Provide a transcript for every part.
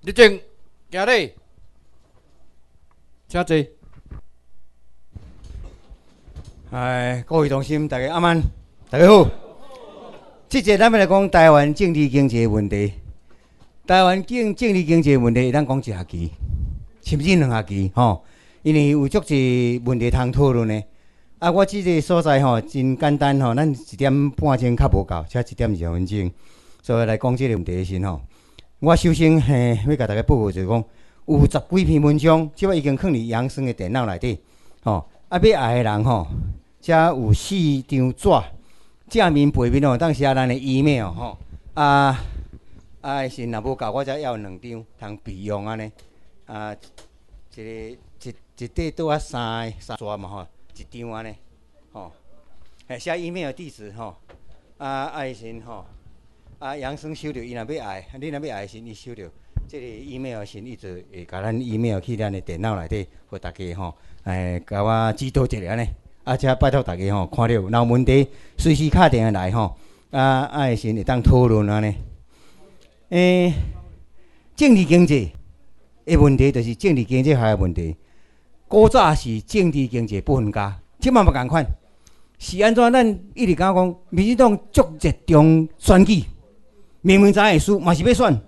立正，行礼，请坐。 各位同心，大家阿曼，大家好。这节咱们来讲台湾政治经济问题。台湾政治经济问题，咱讲一学期，甚至两学期吼，因为有足侪问题通讨论的。我这个所在吼真简单吼，咱1点半钟较无够，才1点20分钟，所以来讲这个问题时吼，我首先要甲大家报告就是讲，有10几篇文章，即摆已经放伫杨生的电脑内底，吼。要爱的人吼，遮有4张纸，正面背面吼，当写咱的 email 吼。是若无够，我则要2张通备用安尼。一块倒啊3纸嘛吼，1张安尼吼。写 email 地址吼，爱先吼，杨生收到，伊若要爱，你若要爱先，伊收到。这个 email 先一直会甲咱 email 去咱的电脑内底，互大家吼，甲我指导一下安尼。则拜托大家吼，看到有问题，随时敲电话来吼，爱先会当讨论安尼。政治经济的问题，就是政治经济学的问题。古早是政治经济不分家，即摆嘛共款。是安怎？咱一直讲，民进党足热衷选举，明明知会输，嘛是要选。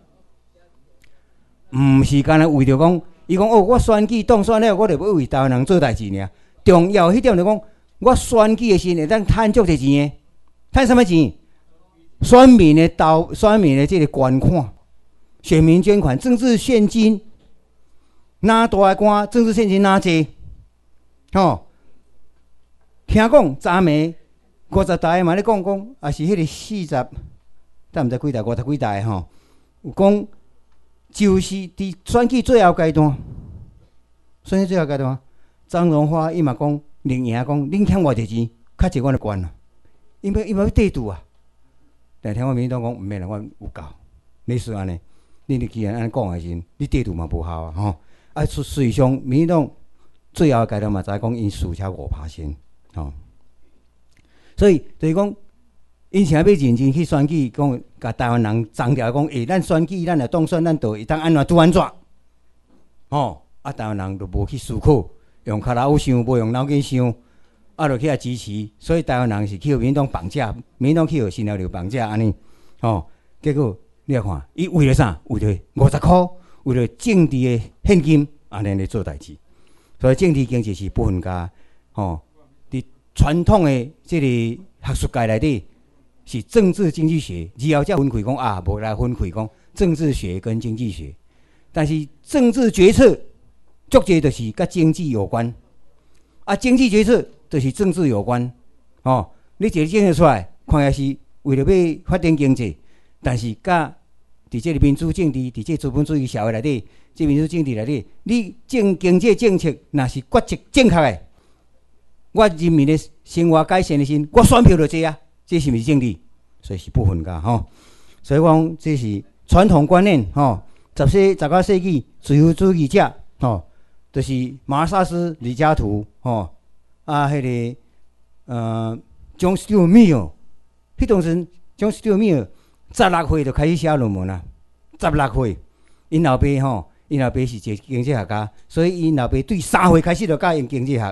毋是干那为着讲，伊讲我选举当选了，我就要为台湾人做代志尔。重要迄点就讲，我选举的时会当趁足侪钱的，趁什么钱？选民的这个捐款、选民捐款、政治现金，哪大个官政治现金哪济？吼，听讲昨暝50台嘛咧讲，也是迄个40，但毋知几台50几台吼，有讲。就是伫选举最后阶段，选举最后阶段，张荣华伊嘛讲，另赢讲，恁欠偌济钱，较济我就捐啦。因为要地主啊，但听我民进党讲毋免啦，我有够，类似安尼。恁既然安尼讲的时，你地主嘛无效啊吼。实际上民进党最后阶段嘛，知讲因输超5%吼。所以就是讲。因想要认真去选举，讲甲台湾人强调讲，咱选举，咱来当选，咱就会当安怎拄安怎，吼！台湾人就无去思考，用脚脑想，无用脑筋想，就去支持。所以台湾人是去民进党绑架，民进党去新潮流绑架安尼，吼！结果你来看，伊为了啥？为了50块，为了政治的现金，安尼来做代志。所以政治经济是不分家，吼！伫传统的这个学术界内底。是政治经济学，之后才分开讲无来分开讲政治学跟经济学。但是政治决策足侪就是甲经济有关，经济决策就是政治有关。你一个政策出来，看起是为了要发展经济，但是甲伫这个民主政治，伫这资本主义社会内底，这民主政治内底，你经济政策若是决策正确的，我人民的生活改善的时，我选票就多啊。这是毋是政治？所以是不分家吼。所以讲这是传统观念吼。19世纪自由主义者吼，就是马萨斯、李嘉图吼迄个John Stuart Mill， 迄当时 John Stuart Mill 16岁就开始写论文啦。16岁，因老爸吼，因老爸是一个经济学家，所以因老爸对3岁开始就教因经济学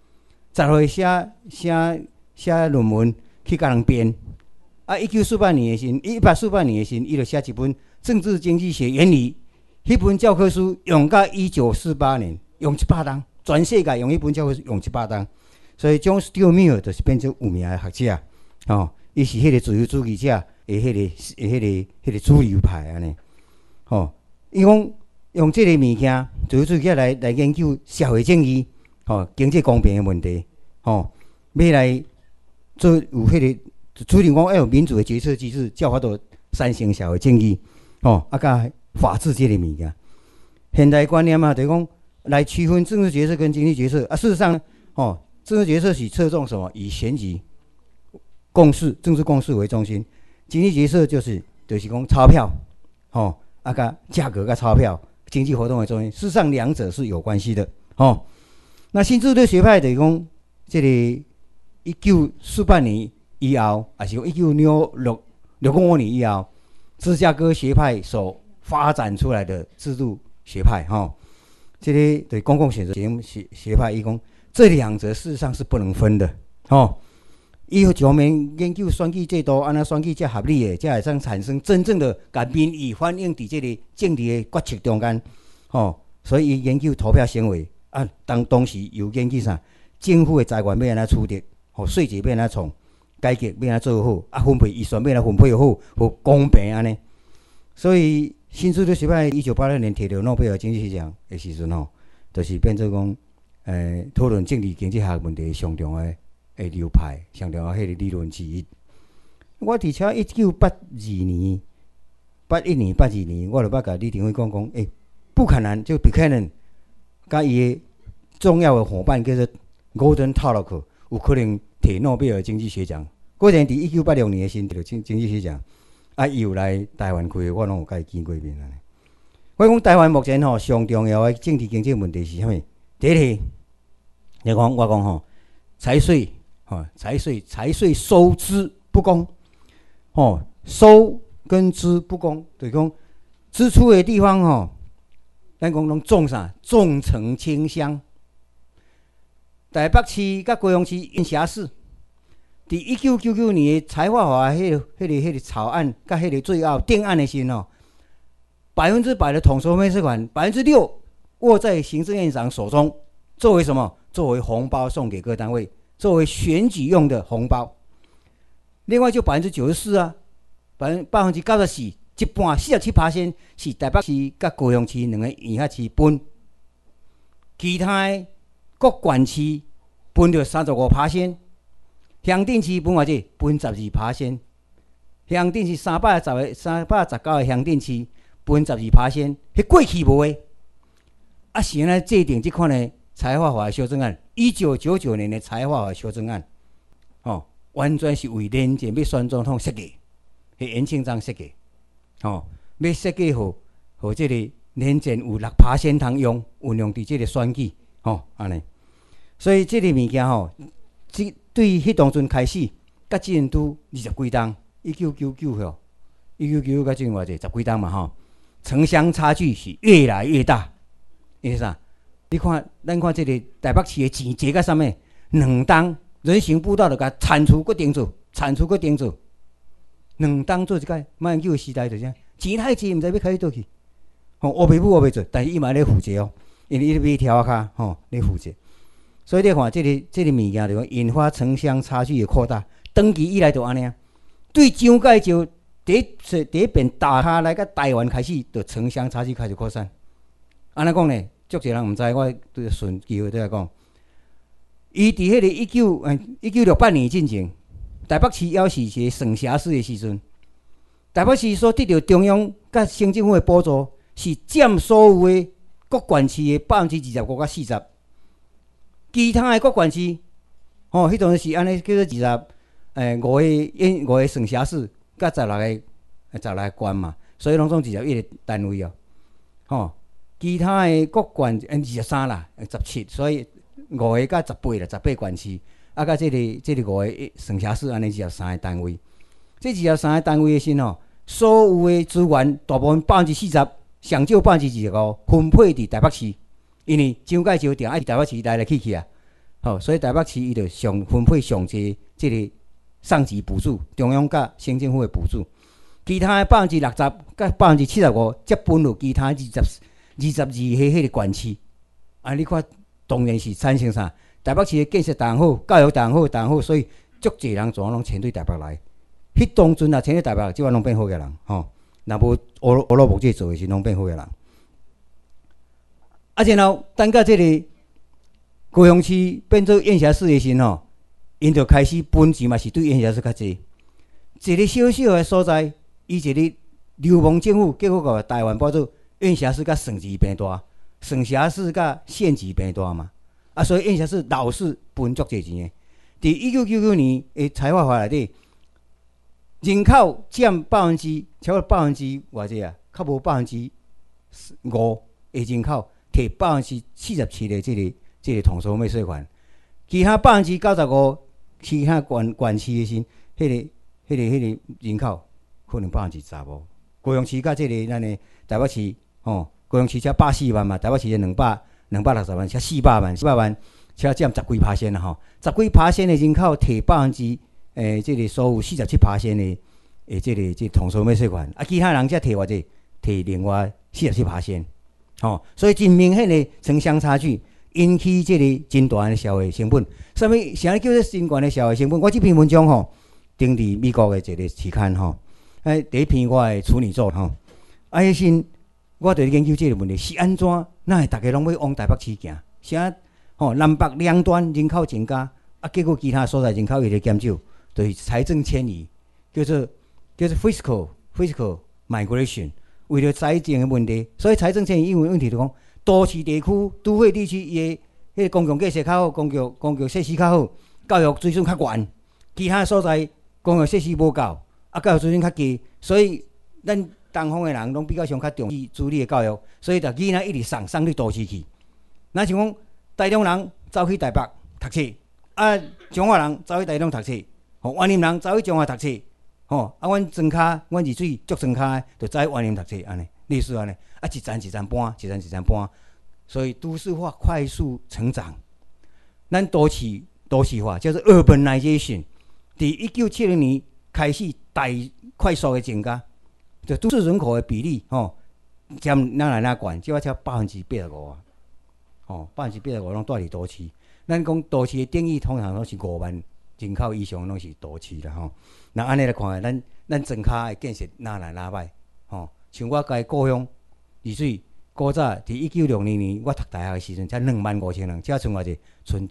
，10岁写论文。去甲人编，1848年的时，1848年的时，伊就写一本《政治经济学原理》，迄本教科书用到1948年，用100档，全世界用迄本教科书用100档，所以John Stuart Mill就是变成有名的学者，伊是迄个自由主义者的迄个主流派安尼，伊讲用这个物件，自由主义者来研究社会正义，经济公平的问题，要来。做有迄个，处理讲要有民主的决策机制，才有法度产生社会正义，甲法治这个物件。现代观念嘛，就是讲来区分政治决策跟经济决策。事实上呢，政治决策是侧重什么？以选举共识、政治共识为中心。经济决策就是讲钞票，甲价格甲钞票、经济活动为中心。事实上，两者是有关系的，那新自由学派就是讲这个。1948年以后，还是1965年以后，芝加哥学派所发展出来的制度学派这个对公共选择权学派，伊讲这两者事实上是不能分的伊有专门研究选举制度，安那选举才合理的，才会当产生真正的把民意反映伫这个政治的决策中间所以伊研究投票行为当时有研究啥政府的财源要安怎处理，税制要安怎创，改革要安怎做好，分配预算要安怎分配好，公平安尼。所以新制度学派1986年摕到诺贝尔经济学奖的时阵就是变做讲讨论政治经济学问题上重要的流派，上重要迄个理论之一。我伫且1981年、82年，我就捌甲李登辉讲不可能就 Buchanan 甲伊的重要的伙伴叫做 Gordon Tullock 有可能摕诺贝尔经济学奖。果然伫1986年的时摕到经济学奖，伊有来台湾开，我拢有甲伊见过面安尼。我讲台湾目前上重要的政治经济问题是啥物？第一题，我讲财税收支不公收跟支不公，就是讲支出的地方咱讲拢重啥？重城轻乡。台北市甲高雄市因辖市，伫1999年的财划法迄个草案甲迄个最后定案的时候，100%的统筹费税款，6%握在行政院长手中，作为什么？作为红包送给各单位，作为选举用的红包。另外就94%啊，94%，一半47%是台北市甲高雄市两个县辖市分，其他的各县市分着35%，乡镇市分偌济？分12%，乡镇市319个乡镇市分12%，迄过去无诶。现在制定这款的财划法修正案，1999年的财划法修正案，完全是为连前要选总统设计，是严庆章设计，要设计好这个连前有6%通用，运用伫这个选举，安尼。所以这个物件对迄当阵开始，甲即阵拄20几档，1999甲即阵偌济10几档嘛城乡差距是越来越大。因为啥？咱看这个台北市的钱坐到啥物？2档人行步道就甲铲除搁顶住，2档做一届，马英九的时代就这样，钱太济，毋知要开去倒去。乌白母乌白做，但是伊嘛咧负责因为伊咧买条仔骹咧负责。所以你看这个物件就引发城乡差距的扩大，长期以来就安尼。对蒋介石第一遍打下来，甲台湾开始，就城乡差距开始扩散。安尼讲呢？足侪人毋知，我对顺机会对来讲，伊伫迄个1968年进前，台北市还是一个省辖市的时阵，台北市所得到中央甲县政府的补助，是占所有的各县市的25%到40%，其他的各县市，迄阵是安尼叫做5个省辖市，甲16个县嘛，所以拢总21个单位其他的各县23啦，17，所以5个甲18啦，18县市，甲这个5个省辖市安尼23个单位，这23个单位的时所有的资源大部分40%，上少25%分配伫台北市，因为蒋介石定爱伫台北市来去啊，所以台北市伊就分配上济这个上级补助，中央甲县政府的补助，其他的60%甲75%则分落其他22个迄个县市，你看当然是产生啥？台北市的建设当好，教育当好，所以足侪人全拢迁对台北来。迄当阵迁对台北，即摆拢变好个人若无俄罗木这做的是拢变好个人。然后等到这个高雄市变做县辖市的时候，因就开始分钱嘛，是对县辖市较济。一个小小的所在，伊一个流氓政府，结果甲台湾包做。县辖市甲省级变大，省辖市甲县级变大嘛，所以县辖市老是分足侪钱的。伫1999年的财划法内底，人口占超过偌济啊，较无5%的人口摕47%的这个统筹费税款，其他95%其他县市的时，迄个人口可能15%。高雄市甲这个咱的台北市高雄市才140万嘛，台北市的260万，才400万，400万才占10几%啦吼，10几%的人口摕这个所有47%的这通缩免税款，啊，其他人才摕偌济，摕另外47%，所以真明显的城乡差距，引起这个真大的社会成本。啥叫做真悬的社会成本？我这篇文章登伫美国的一个期刊第一篇我的处女作迄时我伫研究这个问题是安怎，哪会大家拢要往台北市行？啥南北两端人口增加，啊，结果其他所在人口一直减少，就是财政迁移，叫做 fiscal migration， 为了财政的问题，所以财政迁移因为问题就讲，都市地区、都会地区伊的迄公共建设较好，公共设施较好，教育水准较悬，其他所在公共设施无够，啊，教育水准较低，所以咱东方的人拢比较上较重视子女的教育，所以就囡仔一直送去都市去。那像讲台中人走去台北读册，啊，彰化人走去台中读册，湾林人走去彰化读册，啊，阮庄脚，阮二水足庄脚的，就走去湾林读册，安尼，类似安尼，啊，一站搬，所以都市化快速成长。咱都市化叫做 urbanization， 伫1970年开始大快速的增加，就都市人口的比例占哪来哪悬，即摆才85%啊，85%拢住伫都市。咱讲都市的定义通常拢是5万人口以上拢是都市啦那安尼来看，咱庄脚的建设哪来哪歹像我家故乡二水，古早伫1960年我读大学的时阵才25000人，才剩偌济，剩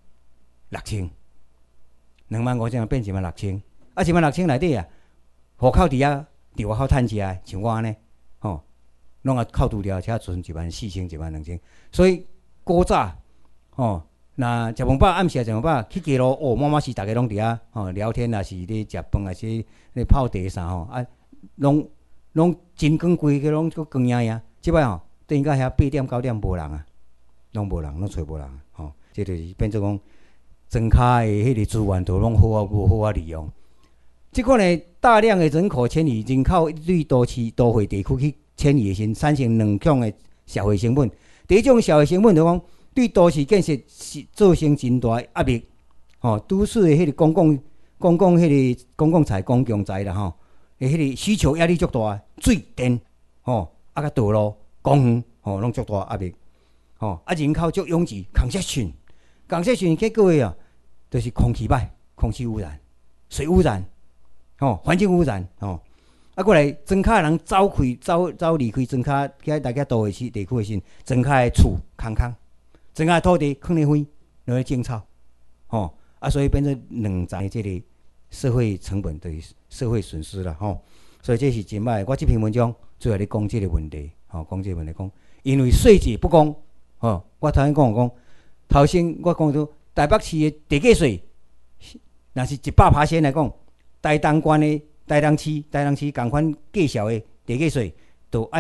16000，25000人变16000，啊16000内底啊，户口伫外口趁食的，像我安尼拢扣除了，才剩14000、12000，所以古早那食饭饱暗时食饭饱去街路满满是大家拢伫聊天啊，是咧食饭啊，是咧泡茶啥拢真光规个拢光硬硬。即摆等于到遐8点9点无人啊，拢无人，拢找无人这就是变做讲庄脚的迄个资源都拢无好利用。即款的大量的人口迁移，人口对都市都会地区去迁移的时，产生2种的社会成本。第一种社会成本就讲对都市建设造成真大压力，都市的迄个公共财、公共财啦迄个需求压力足大，水电甲道路、公园拢足大压力，人口足拥挤，congestion 结果就是空气歹、空气污染、水污染。环境污染过来庄脚人走离开庄脚，去大家都会市地区的时，庄脚的厝空，庄脚的土地放咧灰，落咧种草，所以变成2层的这个社会成本，就是社会损失啦所以这是真歹。我这篇文章主要咧讲这个问题，讲这个问题讲，因为税制不公，我头先讲，头先我讲到台北市的地价税，若是100%来讲。台东县的台东市同款计销的地价税，就要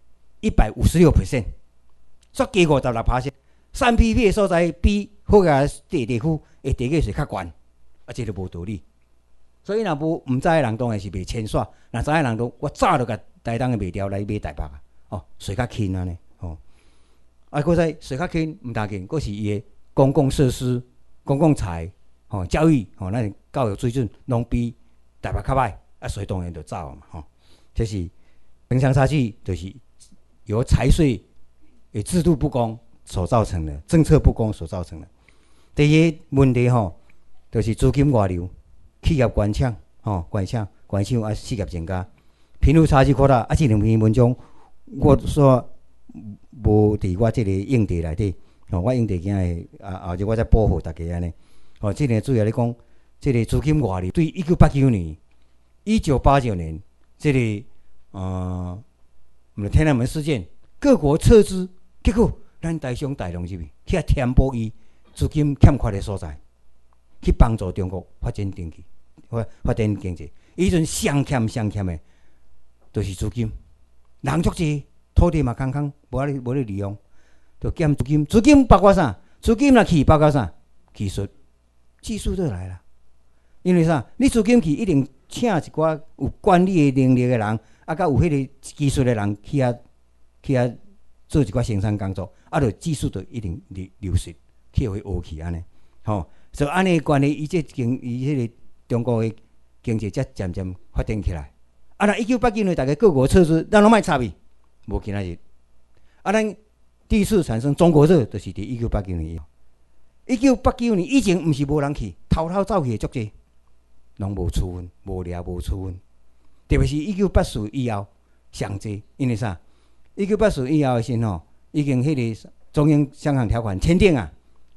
156%，煞加56%。3批的所在比好个地区的地价税较悬，这就无道理。所以若唔知的人当然是袂清煞，若知的人都我早就甲台东的卖掉来买台北税较轻安尼搁再税较轻唔要紧，搁是伊的公共设施、公共财、教育咱教育水准拢比台北较歹，所以当然就走嘛这是城乡差距，就是由财税的制度不公所造成的，政策不公所造成的。第二个问题就是资金外流，企业关抢失业增加，贫富差距扩大。这2篇文章我说无伫我这个用题内底，我用题今日后日我再补互大家安尼。这个主要咧讲。这个资金外流对1989年这个天安门事件，各国撤资，结果咱台商大量入去填补伊资金欠缺的所在，去帮助中国发展经济，以阵上欠的，就是资金，人足济，土地嘛空，无咧利用，就减资金。资金包括啥？资金若去包括啥？技术就来了。因为啥？你资金去一定请一寡有管理的能力的人， 甲有迄个技术的人去做一寡生产工作，就技术就一定流失，去互伊学去安尼，所以安尼关系，伊迄个中国的经济才渐渐发展起来。若1989年大家各国撤资，咱拢莫插伊，无今仔日。咱第一次产生中国热，就是伫1989年以后。1989年以前，毋是无人去，偷走去的足济，拢无处分，无掠无处分。特别是1984以后，上济，因为啥？1984以后的时已经迄个中英香港条款签订啊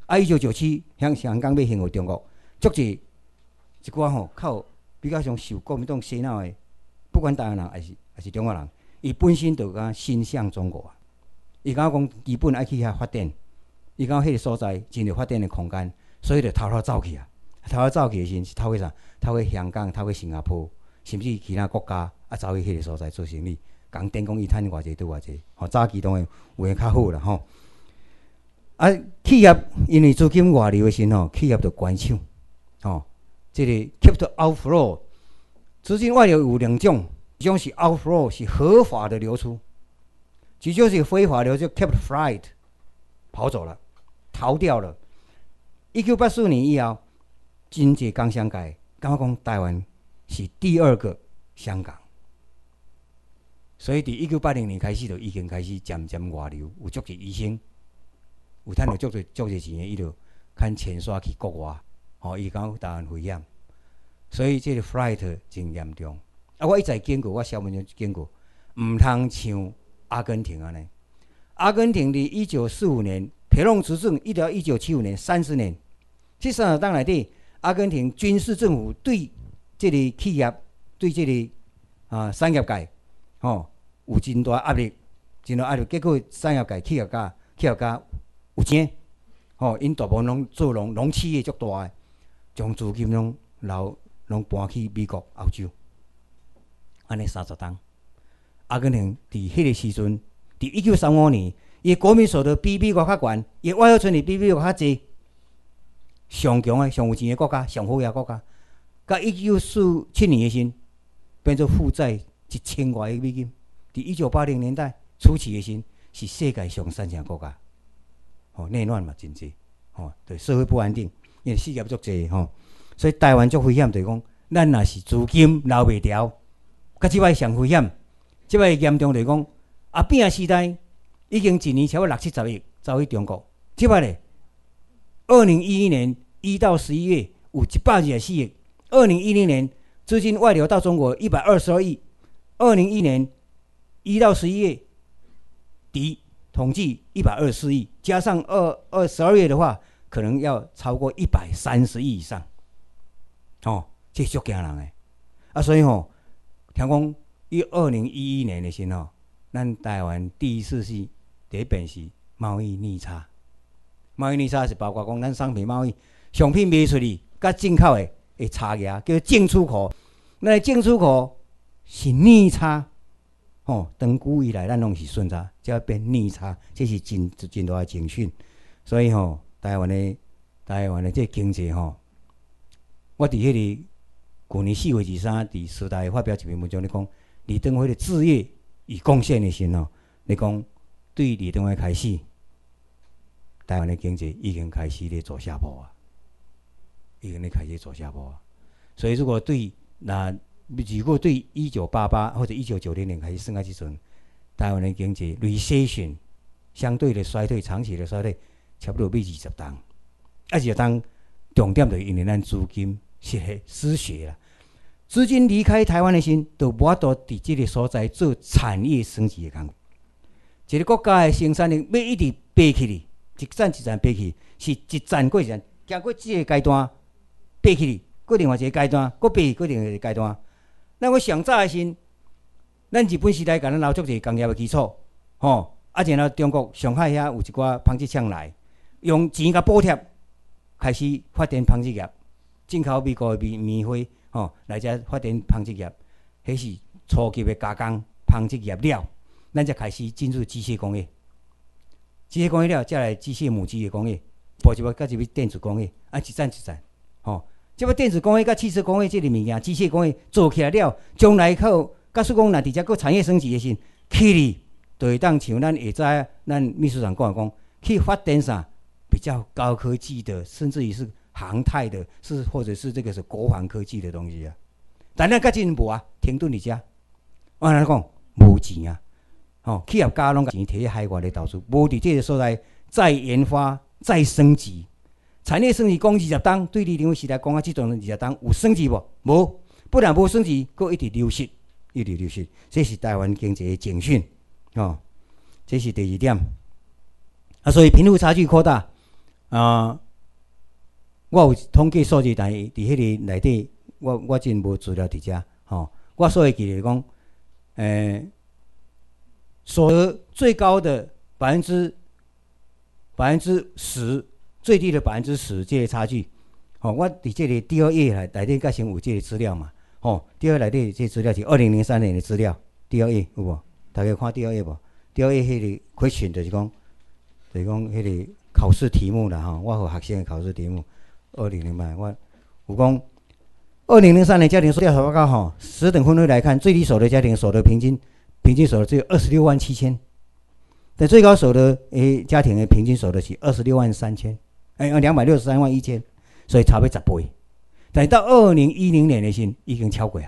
，1997香港要还互中国，足济一寡靠比较上受国民党洗脑的，不管台湾人还是中国人，伊本身就讲心向中国啊。伊讲讲基本爱去遐发展，伊讲迄个所在真有发展的空间，所以就偷走去啊。偷走去的时是偷去啥？偷去香港，偷去新加坡，甚至其他国家走去迄个所在做生意。讲电工伊趁偌济，拄偌济。早期当然有诶较好啦吼。企业因为资金外流的时企业就关厂。这个 capital outflow， 资金外流有两种，一种是 outflow， 是合法的流出，一种是非法流出 capital flight， 跑走了，逃掉了。1984年以后，真济工商界感觉讲台湾是第二个香港。所以，伫1980年开始就已经开始渐渐外流，有足济医生，有趁到足济钱的，伊就看潜刷去国外，伊讲台湾危险，所以这个 flight 真严重。我一再经过，我小文就经过，毋通像阿根廷安尼。阿根廷伫1945年培隆执政，一直到1975年30年，这30年内底，阿根廷军事政府对这个企业、对这个产业界。有真大压力，结果产业界、企业家有钱，因大部分拢做农企业足大的，将资金拢搬去美国、欧洲，安尼30档。阿根廷伫迄个时阵，伫1935年，伊国民所得比美国较悬，伊外汇存率比美国较济，上强的、上有钱的国家、上好个国家。到1947年的时，变做负债1000多亿美金，伫1980年代初期的时，是世界上3强国家，内乱嘛真济，对社会不安定，因为事业足济，所以台湾足危险，就是讲，咱若是资金留袂牢，甲即摆上危险，即摆严重就是讲，阿扁的时代已经一年超过60-70亿走去中国，即摆咧，2011年1到11月有124亿，2010年资金外流到中国122亿。2001年1到11月底统计124亿，加上12月的话，可能要超过130亿以上。这足惊人的。所以听讲2011年的时候，咱台湾第一次是第一遍是贸易逆差。贸易逆差是包括讲咱商品贸易、商品卖出去甲进口的差额，叫进出口。咱进出口是逆差，长久以来咱拢是顺差，才会变逆差，这是真大的警讯。所以台湾的这经济我伫迄个去年4月23日，伫时代发表一篇文章，咧讲李登辉的置业与贡献的时候，咧讲对李登辉开始，台湾的经济已经开始咧走下坡啊，已经咧开始走下坡啊。所以如果对1988或者1990年开始算到即阵，台湾的经济 recession 相对的衰退，长期的衰退，差不多要20档。20档重点就是因为咱资金失血啦，资金离开台湾的时，就无法度伫即个所在做产业升级的工作。一个国家的生产力要一直爬起哩，一站一站爬起，是一站过一站，经过即个阶段爬起哩，过另外一个阶段，过爬过另外一个阶段。咱我上早的时，咱日本时代甲咱留足一个工业的基础，然后中国上海遐有一寡纺织厂来，用钱甲补贴，开始发展纺织业，进口美国的棉花，来遮发展纺织业，迄是初级的加工纺织业了，咱才开始进入机械工业。机械工业了，再来机械母机的工业，步一步到入去电子工业，一站一站，即个电子工业甲汽车工业这个物件，机械工业做起来了，将来到假使讲若伫遮个产业升级的时，去哩就会当像咱下早咱秘书长讲去发展啥比较高科技的，甚至于是航太的，是或者是这个是国防科技的东西啊。但咱甲真无啊，停顿伫遮。我安尼讲，无钱啊！企业家拢钱摕去海外咧投资，无伫这个所在再研发、再升级。产业升级讲20档，对李登辉时代讲啊，这种20档有升级无？无，不然无升级，佫一直流失，一直流失。这是台湾经济的警讯，这是第二点。所以贫富差距扩大我有统计数字，但是伫迄个内底，我真无资料伫遮。我所会记得讲，所得最高的10%，最低的10%，这个差距。我伫这个第二页内底才先有这个资料嘛。第二内底这个资料是2003年的资料，第二页有无？大家看第二页无？第二页迄个 question 就是讲迄个考试题目啦我互学生的考试题目，2008我有讲，2003年家庭收入报告10等分类来看，最低所得家庭所得平均所得只有26万7千，但最高所得家庭的平均所得是26万3千，263万1千，所以差不多10倍。但是到2010年的时候，已经超过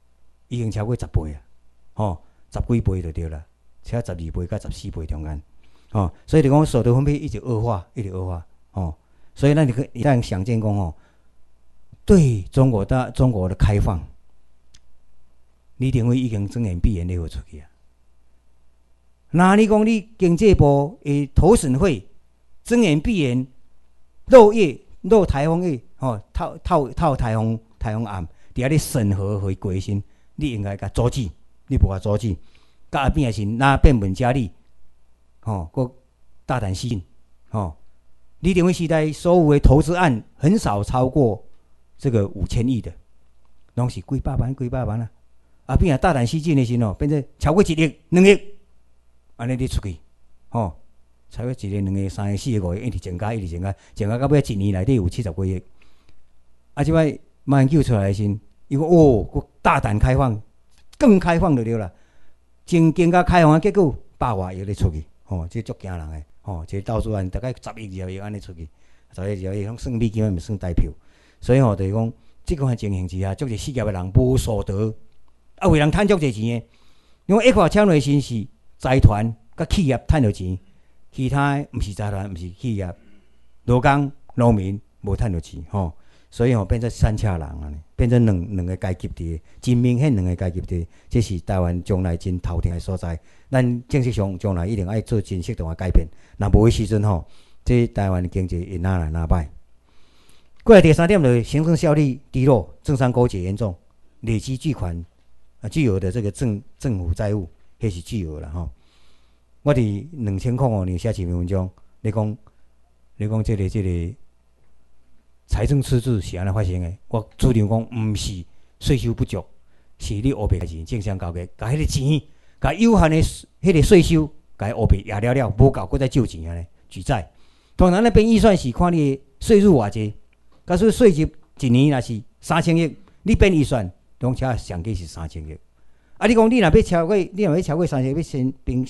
10倍啊，10几倍就对了，差12倍到14倍中间。所以就讲所得分配一直恶化，所以咱你可以让想见讲对中国的开放，李登辉已经睁眼闭眼咧出去啊。那你讲你经济部的投审会睁眼闭眼漏台风夜套台风暗，伫遐咧审核会过时，你应该甲阻止，你无甲阻止，甲后边也是拿变本加厉。佫大胆吸引，李登辉时代所有的投资案很少超过这个5000亿的，拢是几百万啊！后边大胆吸进的时候，变成超过1亿、2亿，安尼你出去，超过1亿、2亿、3亿、4亿、5亿，一直增加，增加到尾1年内底有70几亿。即摆研究出来的时，伊讲佫大胆开放，更开放就对了，真更加开放的结果100多亿咧出去。这足惊人的，这到处按大概10亿、20亿安尼出去，10亿、20亿，拢算美金，毋算台票。所以就是讲，这款情形之下，足侪失业的人无所得，为人赚足侪钱的。因为一块抢落先是财团甲企业赚到钱，其他的毋是财团，毋是企业，劳工、农民无赚到钱，所以变成三车人啊，变成两个阶级的，真明显两个阶级的，这是台湾将来真头痛的所在。咱正式上将来一定要做真适当的改变，若无的时阵这台湾的经济会哪来哪歹。过来第三点就是行政效率低落，政商勾结严重，累积巨款巨额的这个政府债务，迄是巨额啦我伫2005年写一篇文章，你讲这个财政赤字是安尼发生的，我主张讲毋是税收不足，是你乌白钱政商勾结，甲迄个钱，甲有限的迄个税收，甲乌白压了，无够，搁再借钱安尼举债。当然那边预算是看你的税入偌济，假使税入一年若是3000亿，你编预算，拢恰上计是3000亿。你讲你若要超过3000亿，要先编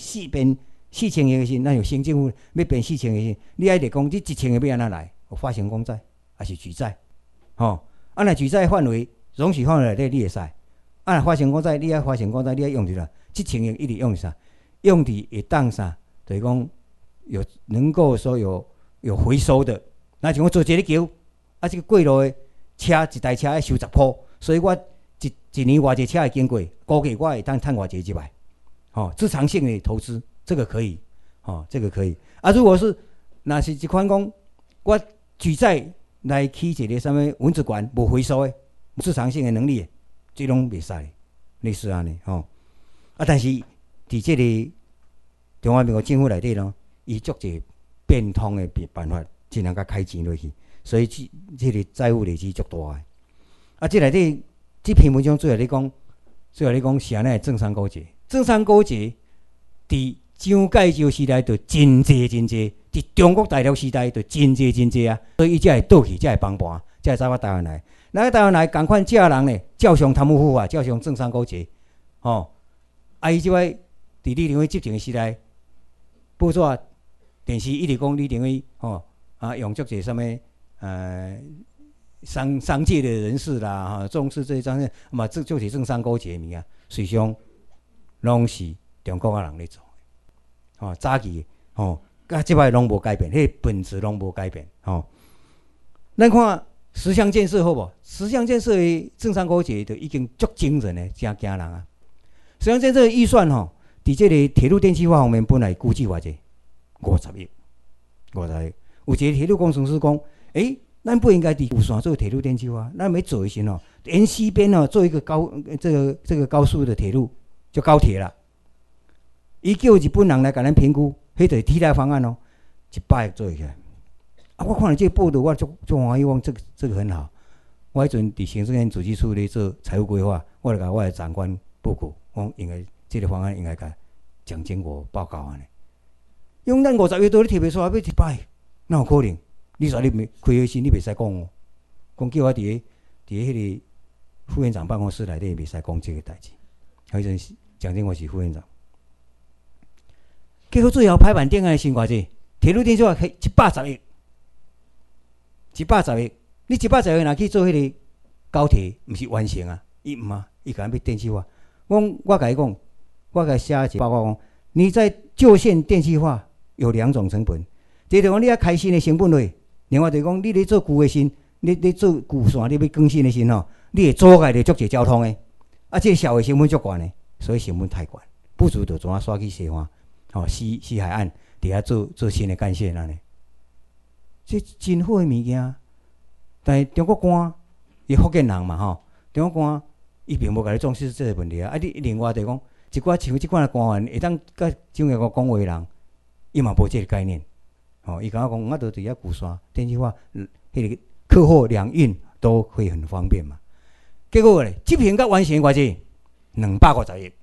4000亿的时，那有新政府要编4000亿的时，你还得讲这1000亿要安怎来？发行公债。还是举债，若举债范围容许范围内底你会使，若发行公债，你爱发行公债，你爱用伫啦，7000亿一直用啥？用伫会当啥？就是讲有能够说有回收的，那像我做一个桥，这个过路的车一台车要收10箍，所以我一年偌济车会经过，估计我会当赚偌济100，资产性的投资，这个可以，这个可以。如果是若是一款讲我举债。来起一个什么文字馆无回收的、市场性的能力的，这拢袂使，类似安尼但是伫这个中华民国政府内底伊足侪变通的办法，尽量甲开钱落去，所以这个债务累积足大的。这内底这篇文章最后咧讲是安尼政商勾结，政商勾结伫蒋介石时代就真济，伫中国大陆时代就真济啊，所以伊才会倒去，才会帮盘，才会走到台湾来。台湾来共款这人呢，照常贪污腐化，照常政商勾结， 伊即摆伫李登辉执政的时代，报纸、电视一直讲李登辉用足侪什么商界的人士啦，重视这一张嘛，这就是政商勾结的物件，实际上拢是中国人咧做的。早期甲即摆拢无改变，迄个本质拢无改变。咱看十项建设好无？十项建设的政商勾结就已经足惊人的，真惊人啊！十项建设的预算伫这个铁路电气化方面本来估计偌济50亿，50亿。有一个铁路工程师讲，咱不应该伫有线做铁路电气化，咱要做的时候沿西边做一个这个高速的铁路，就高铁啦。伊叫日本人来甲咱评估，迄就是替代方案100亿做起来。我看了这个报道，我足欢喜，讲这个很好。我迄阵伫行政院主计处咧做财务规划，我就甲我的长官报告，讲应该这个方案应该甲蒋经国报告安尼。用咱50亿都咧摕袂出来，要100亿，哪有可能？你说你开会时你袂使讲哦，讲叫我伫迄个副院长办公室内底袂使讲这个代志。迄阵蒋经国是副院长，结果最后拍板定案先偌济，铁路电气化110亿，110亿，你110亿若去做迄个高铁，毋是完成啊？伊毋啊，伊讲要电气化。我甲伊讲，我甲写一个报告讲，你在旧线电气化有2种成本，第一种你要开新的成本类。另外就是讲，你咧做旧的线，你做旧线，你要更新的线你会阻碍着足侪交通的，这个社会成本足悬的，所以成本太悬，不如就怎刷去西岸，西海岸底下做新的干线安尼，这真好的物件。但是中国官，伊福建人嘛中国官伊并无甲你重视这个问题啊。你另外就是讲，一寡像即款的官员会当甲政府讲话的人，伊嘛无这个概念。伊甲我讲，我都伫遐旧线电气化，迄个客货两运都会很方便嘛。结果咧，执行甲完成偌济，250亿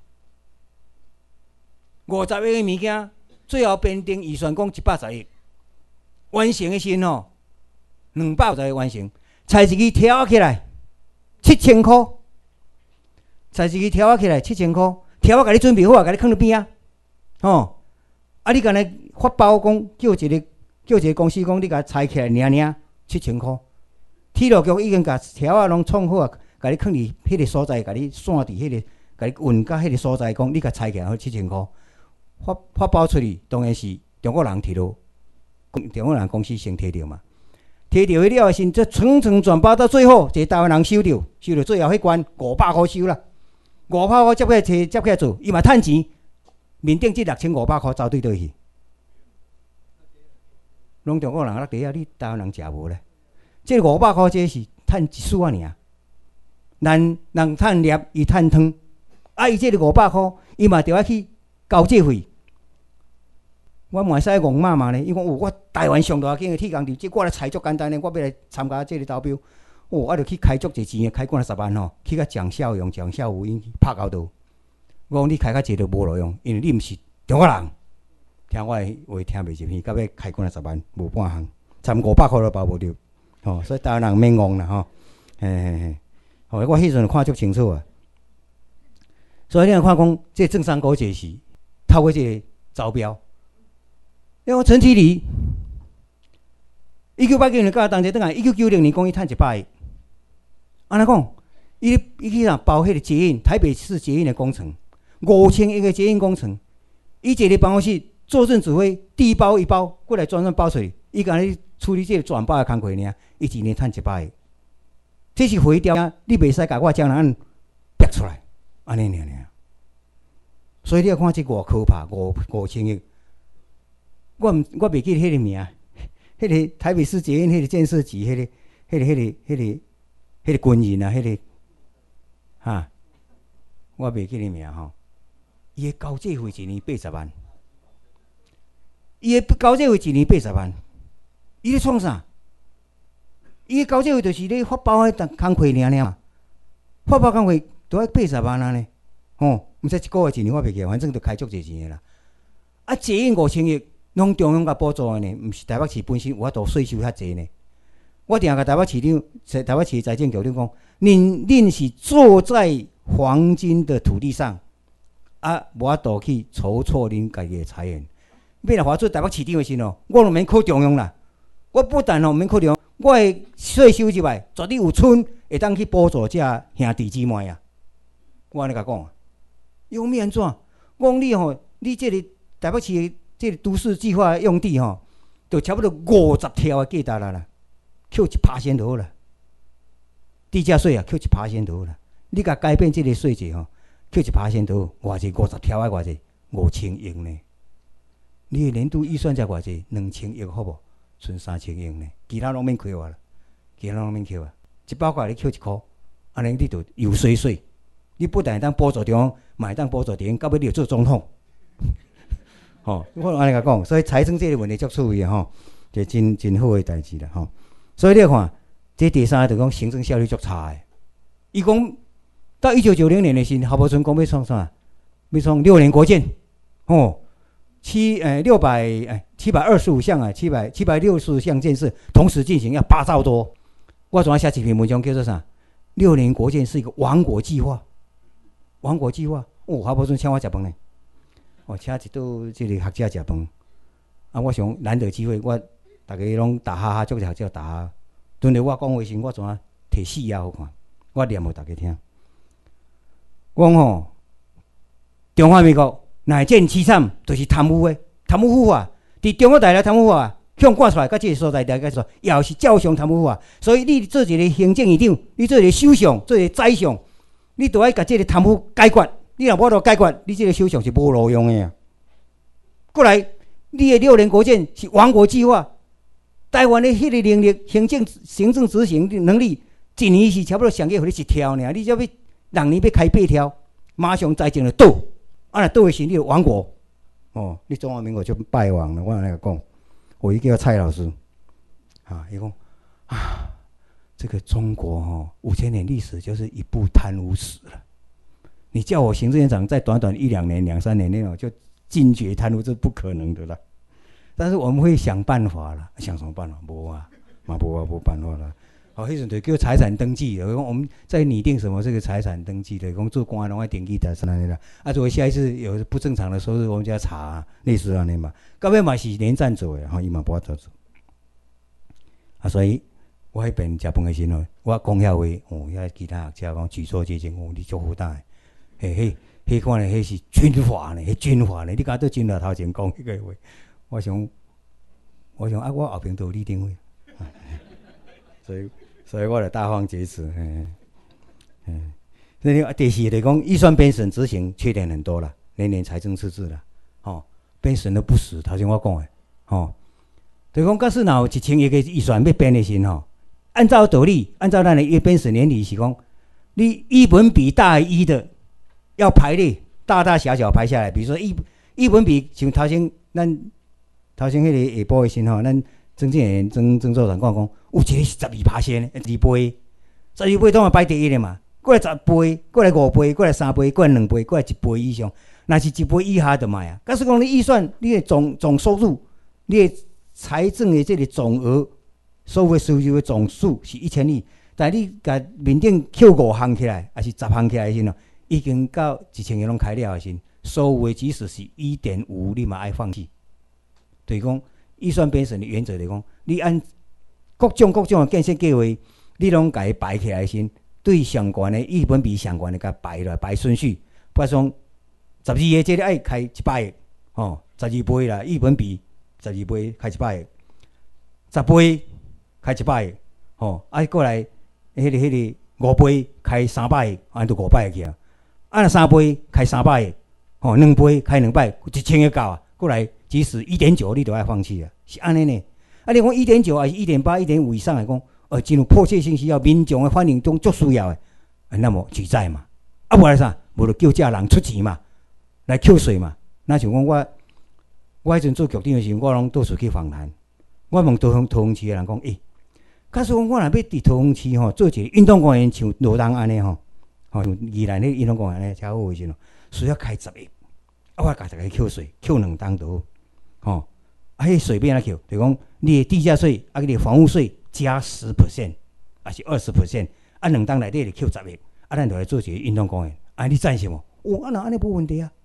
，50亿的物件，最后编定预算讲110亿，完成的时250亿完成，菜市机挑起来7000块，菜市机挑起来7000块，挑甲你准备好啊，甲你放伫边啊，你干来发包讲叫一个公司讲，你甲拆起来7000块，铁路局已经甲条拢创好啊，甲你放伫迄个所在，甲你线伫迄个，甲你运到迄个所在，讲你甲拆起来好7000块，发包出去，当然是中国人摕到，中国人公司先摕到嘛，摕到迄了先，这层层转包到最后，一个台湾人收到最后迄关500块收啦，500块接起来做，伊嘛趁钱，面顶这6500块走对倒去。拢中国人落地啊！你台湾人食无咧？这500块这是趁一丝啊尔，人趁粒，伊趁汤。伊这个500块，伊嘛着要去交这费。我嘛使戆骂嘛咧，伊讲我台湾上大间的铁工地，即我来采足简单咧，我要来参加这个投标，我着去开足侪钱，开几10万去甲蒋孝勇、蒋孝武因拍交道。我讲你开较济就无路用，因为你毋是中国人。听我的话听袂入去，到尾开几10万，无半项，差500块都包无着，所以台湾人免戆啦，我迄阵看足清楚啊。所以你看讲，这政商勾结是透过这个招标。因为陈其礼，1989年到当初转来，1990年讲伊趁100亿，安尼讲，伊去哪包迄个捷运，台北市捷运的工程，5000亿个捷运工程，伊一个办公室。坐镇指挥，第一包一包过来转包出去，伊甲你处理这个转包的工作尔，伊一年趁100亿，这是回调，你袂使甲我将人逼出来，安尼尔。所以你要看这偌可怕，5000亿，我袂记得迄个名，迄个台北市捷运迄个建设局，迄个军人啊，我袂记得名伊的交这费一年80万。伊的交这费一年80万，伊咧创啥？伊的交这费就是咧发包的工课尔嘛，发包工课都要80万安尼，毋知一个月一年我袂记，反正就开足侪钱的啦。捷运5000亿，拢中央甲补助的呢，毋是台北市本身有法度税收遐济呢。我定甲台北市财政局长讲，恁是坐在黄金的土地上， 啊，无法度去筹措恁家己的财源。要来发做台北市长的时候，我就免考中央啦。我不但免考中央，我的税收入来，绝对有剩，会当去补助这兄弟姊妹啊。我安尼甲讲，伊讲要安怎？我讲你吼，你这个台北市的这个都市计划用地吼，就差不多50条的价值啦，扣1%就好啦。地价税啊，扣1%就好啦。你甲改变这个税制吼，扣1%就好，偌济50条啊，偌济5000亿呢。你的年度预算才偌济，2000亿好无？剩3000亿呢，其他拢免扣啊啦，其他拢免扣啊。一包括你扣1箍，安尼你就有税。你不但当补助中央，嘛会当补助地方，到尾你就做总统。吼、我安尼甲讲，所以财政这个问题足趣味吼，就真好的代志啦吼。所以你看，这第三个就讲行政效率足差的。伊讲到1990年的时候，郝柏村讲要创啥？要创6年国建，哦，725项啊，760项建设同时进行，要8兆多。我昨下写一篇文章叫做啥？6年国建是一个亡国计划。亡国计划，哦，郝柏村请我食饭呢。哦，请一桌这个学者食饭。啊，我想难得机会，我大家拢打哈哈，足个学者打哈。阵日我讲话时，我怎啊摕4页好看，我念互大家听。我讲吼，中华民国乃见凄惨，就是贪污的，贪污腐化。伫中国大陆贪污腐化，向挂出来，到这个所在，大家说，也是照常贪污腐化。所以你做一个行政院长，你做一个首相，做一个宰相。你都要甲这个贪污解决，你若无得解决，你这个首相是无路用的啊。过来，你的6年国建是亡国计划，台湾的迄个能力、行政执行的能力，一年是差不多上个互你1条尔，你只要6年要开8条，马上财政就倒，啊，若倒的时你就亡国。哦，你中华民国就败亡了。我安尼讲，我一个叫蔡老师，啊，伊讲啊。这个中国5000年历史就是一部贪污史了。你叫我行政院长在短短1、2年、2、3年内就禁绝贪污，这是不可能的啦。但是我们会想办法啦，想什么办法？无啊，嘛无啊，无办法啦。迄阵就叫财产登记的，我们在拟定什么这个财产登记的，讲做官拢要登记的，是安尼啦。啊，如果下一次有不正常的收入，我们就要查，类似安尼嘛。到尾嘛是连战做的，伊嘛无法度做。啊，所以。我迄边食饭的时候，我讲遐话，遐其他学者讲举措结晶，你足好大诶，迄款诶，迄是军阀呢，迄军阀呢，你敢对军阀头前讲迄个话？我想啊，我后边都有李登辉，所以我就大放厥词，所以第四就是讲预算编审执行缺点很多啦，年年财政赤字啦，编审都不实，头先我讲诶，就是讲假使若有1000亿个预算要编的时候，按照道理，按照咱的编审原理是讲，你一本比大于1的，要排列大大小小排下来。比如说一本比，像咱头先迄个下晡的时候，咱曾建元曾组长讲有一个是12%，2倍，12倍当然排第一的嘛。过来10倍，过来5倍，过来3倍，过来2倍，过来1倍以上。若是1倍以下就卖啊。假使讲你预算，你的总收入，你的财政的这个总额。收入的总数是1000亿，但你甲面顶扣5项起来，还是10项起来的时候，已经到1000亿拢开了的时候，收入的即使是 1.5， 你嘛爱放弃。就是讲预算编审的原则，就是讲你按各种的建设计划，你拢甲伊排起来的时候，对上悬的一本比上悬的甲排落排顺序。比如说12个这个爱开100亿，12倍啦，一本比12倍开100亿，10倍。开100亿，过来，迄个5倍开300亿，按就500亿去啊。若3倍开300亿，2倍开200亿，1000亿够啊。过来，即使1.9，你都要放弃啊，是安尼呢。啊，你讲1.9还是1.8、1.5以上来讲，真有迫切性需要，民众的反应中足需要的，那么举债嘛。啊，无来啥？无就叫这人出钱嘛，来扣税嘛。那像讲我迄阵做局长的时候，我拢到处去访谈，我问桃园市的人讲，假使讲我若要伫桃园市做一个运动公园，像罗东安尼像宜兰迄个运动公园安尼，超好的时候，需要开10亿，我甲大家扣税，扣2档就好，迄税要安怎扣？就讲你的地价税你的房屋税加10%，还是20%，2档内底就扣10亿，咱就来做一个运动公园，你赞成无？那安尼无问题啊，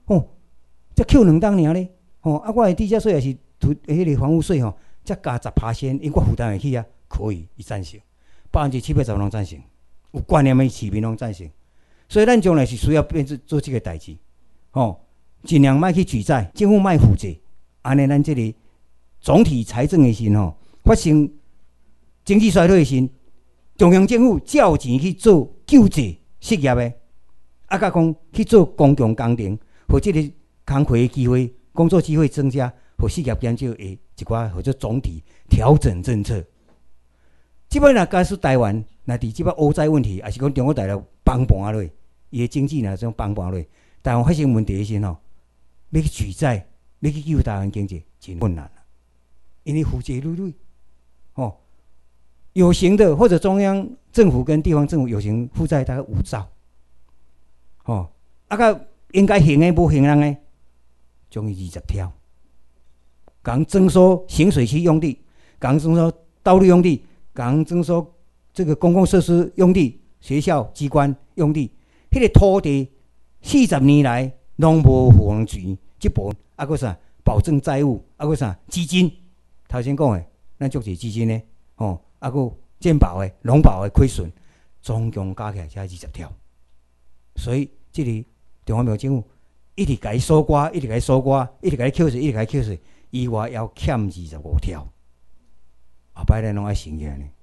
哦，才扣2档尔咧，哦，啊，我的地价税也是迄个房屋税吼，才加10%，因为我负担得起啊，可以，伊赞成，7%-80%拢赞成，有观念的市民拢赞成，所以咱将来是需要变做这个代志，哦，尽量莫去举债，政府莫负债，安尼咱这个总体财政的时吼，发生经济衰退的时，中央政府照钱去做救济失业的，啊，甲讲去做公共工程，或者个工课的机会、工作机会增加，或失业减少的一寡或者总体调整政策。即摆若假使台湾若伫即摆欧债问题，还是讲中国大陆崩盘落，伊的经济若种崩盘落，台湾发生问题的时候，要去举债，要去救台湾经济，真困难啦。因为负债累累，哦，有形的或者中央政府跟地方政府有形负债大概5兆，哦，啊个应该行的无行人的，将伊20条，讲征收行水区用地，讲征收道路用地，讲征收这个公共设施用地、学校机关用地，迄个土地40年来拢无付人钱，这部分啊个啥保证债务，啊个啥基金。头先讲的，咱足侪基金呢，哦，啊个健保的、农保的亏损，总共加起来才20条。所以，这里中华民国政府一直甲伊收刮，一直甲伊收刮，一直甲伊扣税，一直甲伊扣税，以外要欠25条。后摆咱拢爱承认呢，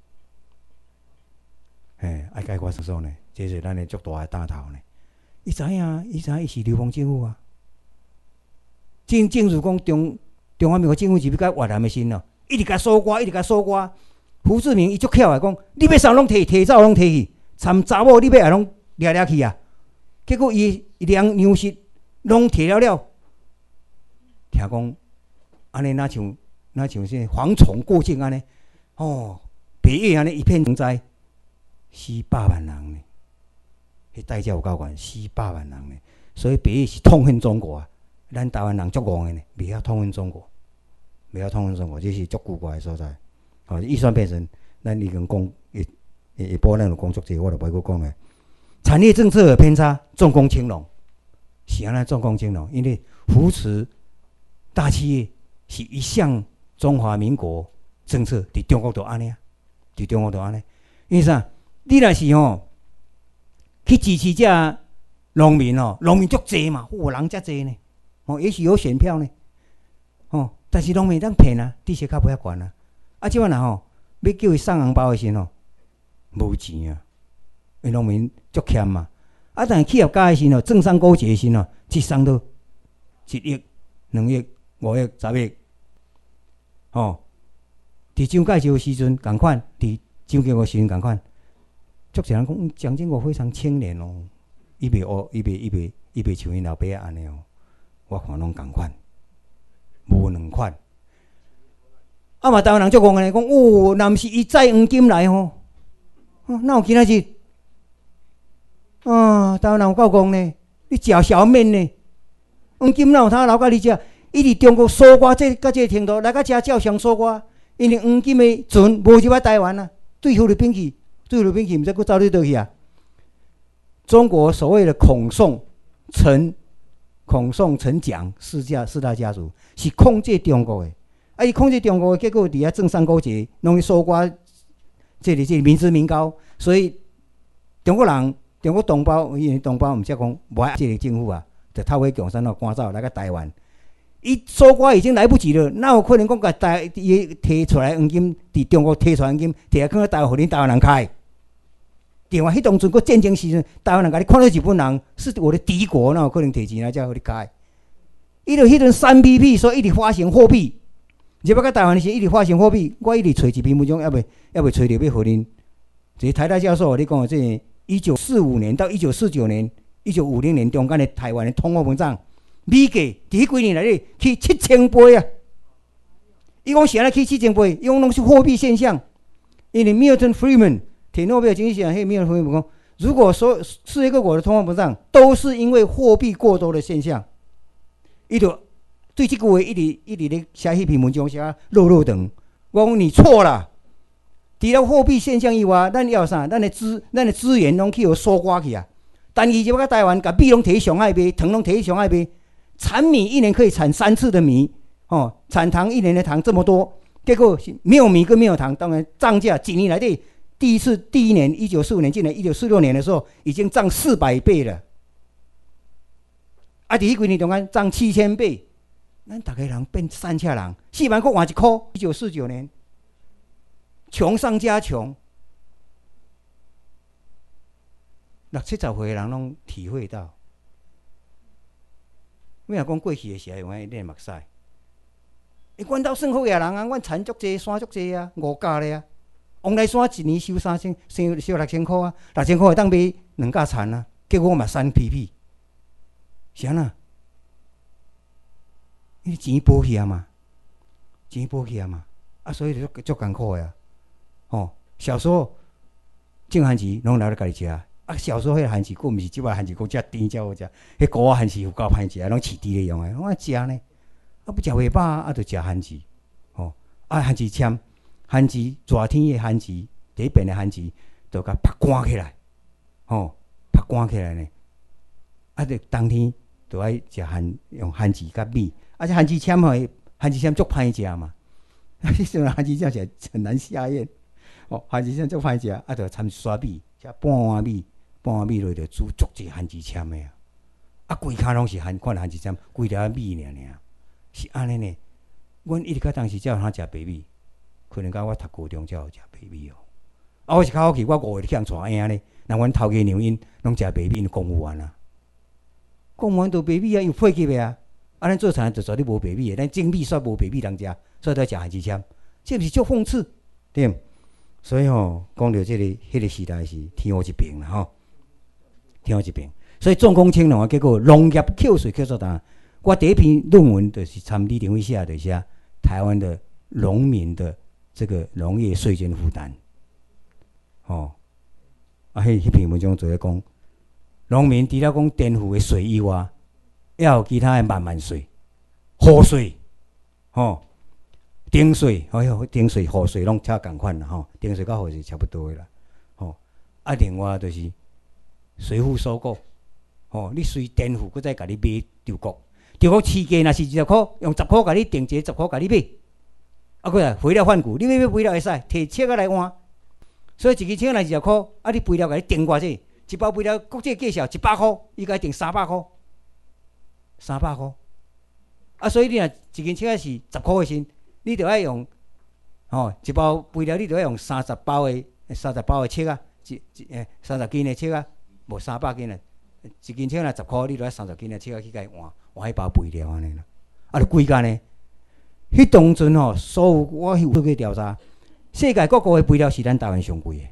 爱解决诉讼呢，这是咱的足大的担头呢。伊知影，伊是流氓政府啊。正如讲中华民国政府是要甲越南的心咯，一直甲收刮，一直甲收刮。胡志明伊足巧啊，讲你要啥拢摕走拢摕去，参查某你要也拢掠去啊。结果伊粮食拢摕了，听讲安尼哪像啥蝗虫过境安尼，哦，北越安尼一片成灾，400万人呢，迄代价有够悬，400万人呢。所以北越是痛恨中国啊，咱台湾人足戆的呢，袂晓痛恨中国。不要痛恨中国，这是足古怪的所在。哦，预算变成咱已经讲，一波咱有工作者，我就不会讲的。产业政策的偏差，重工轻农，是安尼重工轻农，因为扶持大企业是一项中华民国政策，伫中国都安尼啊，伫中国都安尼。因为啥？你若是去支持这农民农民足济嘛，人遮济呢，也许有选票呢，但是农民当骗啊，利息较不遐悬啊。啊，即摆若要叫伊送红包的时候，无钱啊，因为农民足欠嘛。啊，但是企业家的时候，政商勾结的时候，一送到1亿、2亿、5亿、10亿，伫蒋介石的时阵共款，伫蒋经国时阵共款，足侪人讲蒋经国非常清廉哦，伊袂像因老爸安尼哦，我看拢共款。无2款，啊嘛台湾人足戆个讲，若毋是伊载黄金来哪有今仔日？台湾人有够戆呢，你食小面呢？黄金哪有通留甲你食？伊伫中国搜刮到这程度，来甲遮照常搜刮，因为黄金的船无入来台湾啊，对菲律宾去，毋知佫走你倒去啊？中国所谓的孔宋、陈蒋四大家族是控制中国的，伊控制中国的结果，伫遐政商勾结，拢去搜刮这民脂民膏，所以中国同胞，因为同胞毋则讲无爱这个政府啊，就透过共产党赶走来个台湾。伊搜刮已经来不及了，哪有可能讲甲摕出来黄金，伫中国摕出来黄金，摕来放台湾，互恁台湾人开？对啊，迄当阵个战争时阵，台湾人甲你看到日本人是我的敌国，哪有可能摕钱来遮互你开？伊就迄阵3PP，所以一直发行货币。入要到台湾时，一直发行货币，我一直找一篇文章，还未找到要互恁。这台大教授，你讲的这1945年到1949年、1950年中间的台湾的通货膨胀，美价伫迄几年内去7000倍啊！伊讲是安尼去7000倍，伊讲拢是货币现象。因为 Milton Friedman 铁诺贝尔经济学奖，迄 Milton Friedman 讲，如果说世界各国的通货膨胀都是因为货币过多的现象，伊就对这句话一直咧写迄篇文章写落长。我讲你错了，除了货币现象以外，咱要啥？咱的资源拢去互搜刮去啊！但是就到台湾，甲米拢摕去上海卖，糖拢摕去上海卖， 产米一年可以产3次的米，产糖一年的糖这么多，结果没有米跟没有糖，当然涨价几年来的第一年1945年进来，1946年的时候已经涨400倍了，啊，第一几年中间涨7000倍，咱大家人变山车人，4万块换1块。1949年，穷上加穷，60、70岁的人拢体会到。我若讲过去的时候，用安练目屎。阮兜算好个人啊，阮田足济，山足济啊，5甲咧啊。往来山一年收3000，收6000块啊，6000块会当买2甲田啊。结果我嘛瘦屁屁，是安那？因为钱保去啊嘛，钱保去啊嘛，啊，所以就足艰苦的啊。小时候种番薯拢留咧家己食。啊，小时候迄番薯，佫毋是即摆番薯，佫遮甜遮好食。迄古仔番薯有够歹食，拢饲猪咧用诶。我爱食呢，啊不食袂饱，啊着食番薯。啊番薯签，番薯热天诶番薯，第一边诶番薯，着甲晒干起来，晒干起来呢。啊，着冬天着爱食用番薯甲米，啊这番薯签番薯签足歹食嘛。啊，迄阵番薯签是很难下咽。番薯签足歹食，啊着掺沙米，食半碗米。半碗米落着煮足济番薯签的啊！啊，规骹拢是看番薯签，规条米尔，是安尼呢。阮一直到当时才有通食白米，可能到我读高中才有食白米哦。啊，我是较好奇，我5岁就带婴呢。那阮头家娘因拢食白米，公务员啊，公务员都白米啊，有配给的啊。啊，咱做田就绝对无白米的，咱种米煞无白米通食，所以才食番薯签，这毋是足讽刺，对。所以讲到这个迄个时代是天乌一片啦天乌一片，所以总共青农结果农业扣税扣做大。我第一篇论文就是参李登辉写，就是写台湾的农民的这个农业税金负担。迄篇文章就咧讲，农民除了讲田赋的税以外，还有其他的慢税、户税，丁税，丁税、户税拢差共款啦，丁税甲户税差不多的啦，啊，另外就是随户收购，你随田赋，佮再甲你买稻谷，稻谷市价若是20块，用10块甲你定价，10块甲你买，啊，佮来肥料换骨，你要肥料会使，摕车仔来换，所以一支车来20块，啊，你肥料甲你定偌济，一包肥料国际介绍100块，伊甲你定300块，300块，啊，所以你若一支车仔是10块的时，你着爱用，一包肥料你着爱用30包的车啊，30斤的车啊，无300斤啊，一斤车若10块，你着爱30斤的车啊去甲伊换迄包肥料安尼啦，啊，着贵干呢？迄当阵所有我有做过调查，世界各国的肥料是咱台湾上贵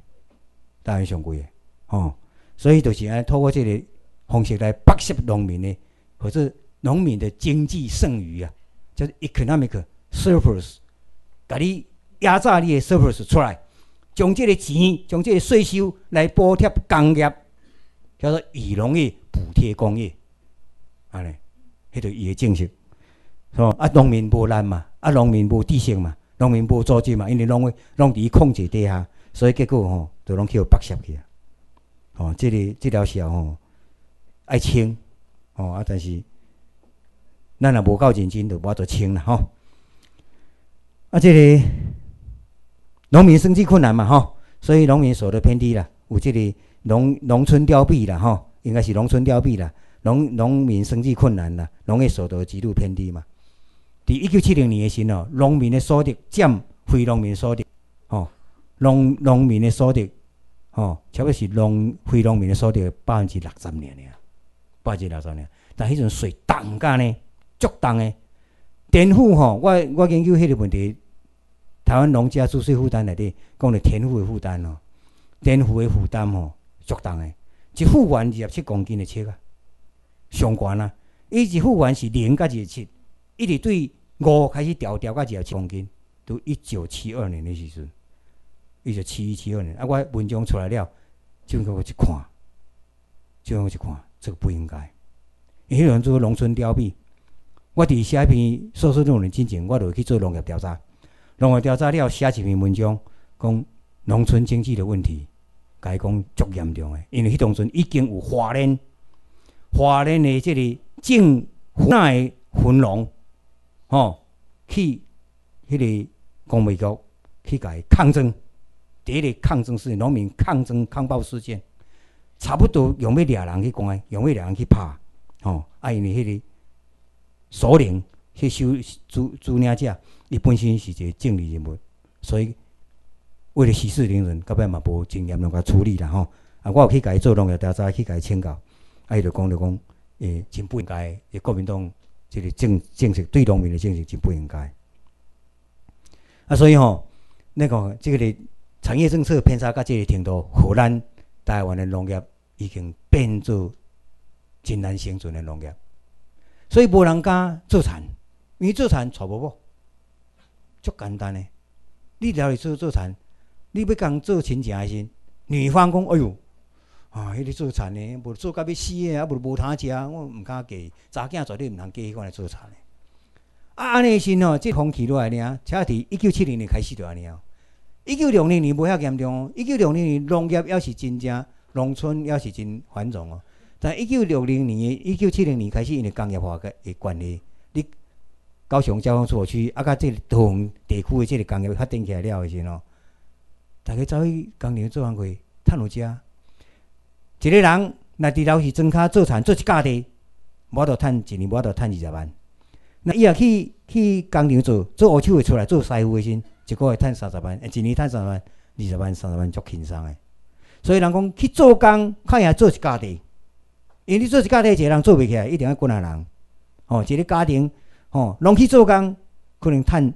的，所以就是安透过这个方式来剥削农民的，或者农民的经济剩余啊，叫做 economic surplus， 甲你压榨你的 surplus 出来，将这个钱、将这个税收来补贴工业，叫做以农业补贴工业，安尼，迄个伊的政策。啊，农民无力嘛，啊，农民无知识嘛，农民无组织嘛，因为拢伫控制底下，所以结果就拢去互剥削去啊。这条线爱清，啊，但是咱若无够认真，就无法度清啦啊，这个农民生计困难嘛所以农民所得偏低啦，有这个农村凋敝啦应该是农村凋敝啦，农民生计困难啦，农业所得极度偏低嘛。伫1970年的时候，农民的所得占非农民所得，农民的所得，差不多是非农民的所得60%尔，60%。但迄阵税重甲呢，足重的。田赋我研究迄个问题，台湾农家租税负担内底讲着田赋的负担田赋的负担足重的，一户员27公斤的车啊，上悬啊，伊一户员是0到27，一直对5开始调到27公斤，都1972年的时阵，1971、72年，啊，我文章出来了，就我一看，这个不应该，因为迄阵做农村凋敝，我伫写一篇硕士论文之前，我就去做农业调查，了写一篇文章，讲农村经济的问题，甲伊讲足严重的，因为迄当阵已经有华联的这个湖南的分农，去迄个公卫局去甲伊抗争。第一个抗争是农民抗争抗暴事件，差不多用要掠人去关，用要掠人去拍，因为迄个首领去收租领者，伊本身是一个政治人物，所以为了息事宁人，到尾嘛无经验能够处理啦我有去甲伊做农业调查，去甲伊请教，伊就讲，真不应该，国民党这个政策对农民的政策真不应该。所以那个这个产业政策偏差到这个程度，互咱台湾的农业已经变做真难生存的农业，所以无人敢做田，因为做田娶某某，足简单的。你了是做田，你要讲做亲情的时，女方讲：“哎呦，迄个做田的，无做到要死的，无通食，我毋敢嫁。查囝绝对毋通嫁迄款来做田的。”安尼时这风气落来呢，且伫1970年开始就安尼1960年无遐严重1960年农业也是真正，农村也是真繁荣但1970年、1970年开始，因为工业化的关系，你高雄交通出区甲这个桃园地区的这个工业发展起来了的时候，大家走去工厂做工课，趁有食。一个人若伫楼市庄骹做田做一甲地，我著趁一年，我著趁20万。那伊也去工厂做乌手的出来做师傅的时，一个月趁30万，一年趁30万、20万、30万，足轻松的。所以人讲去做工，较赢做一家地，因为你做一家地，一个人做袂起来，一定要几啊人。一个家庭，拢去做工，可能趁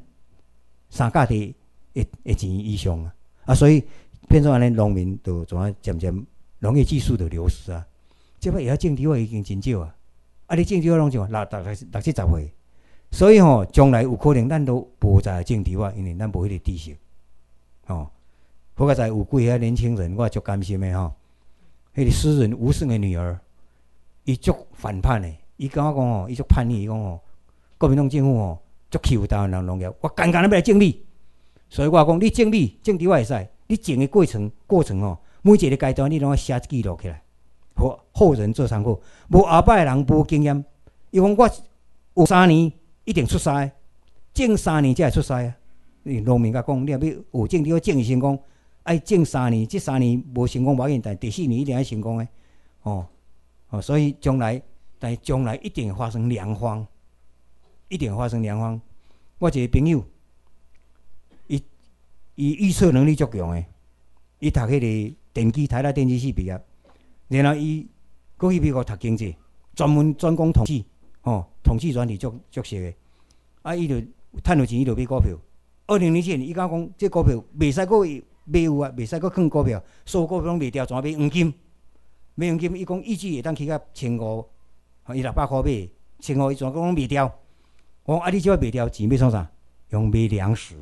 3家地的钱以上所以变做安尼，农民就渐渐农业技术就流失这摆也种植法已经真少你种植法拢像60-70岁。所以将来有可能咱都无在种植法，因为咱无迄个知识。好在有几个年轻人，我足甘心的迄个诗人吴胜的女儿，伊足反叛的，伊跟我讲伊足叛逆，伊讲国民党政府足欺负台湾人农业，我干要来种你。所以我讲你种植法会使，你种的过程每一个阶段你拢要写记录起来，互后人做参考。无后摆人无经验，伊讲我有3年。一定出师，种3年才会出师农民甲讲，你若要有种植要种成功，爱种3年，这3年无成功无要紧，但第4年一定要成功所以将来一定会发生粮荒，一定会发生粮荒。我一个朋友，伊预测能力足强的，伊读迄个台大电机系毕业，然后伊过去美国读经济，专攻统计。统计软体足熟的，伊就趁到钱，伊就买股票。2007年，伊甲我讲，这股票袂使搁买有袂使搁放股票，所有股票拢卖掉，全买黄金。买黄金，伊讲预计会当起到1500，伊600块买，1500伊全部拢卖掉。我讲你即摆卖掉，钱要创啥？用买粮食，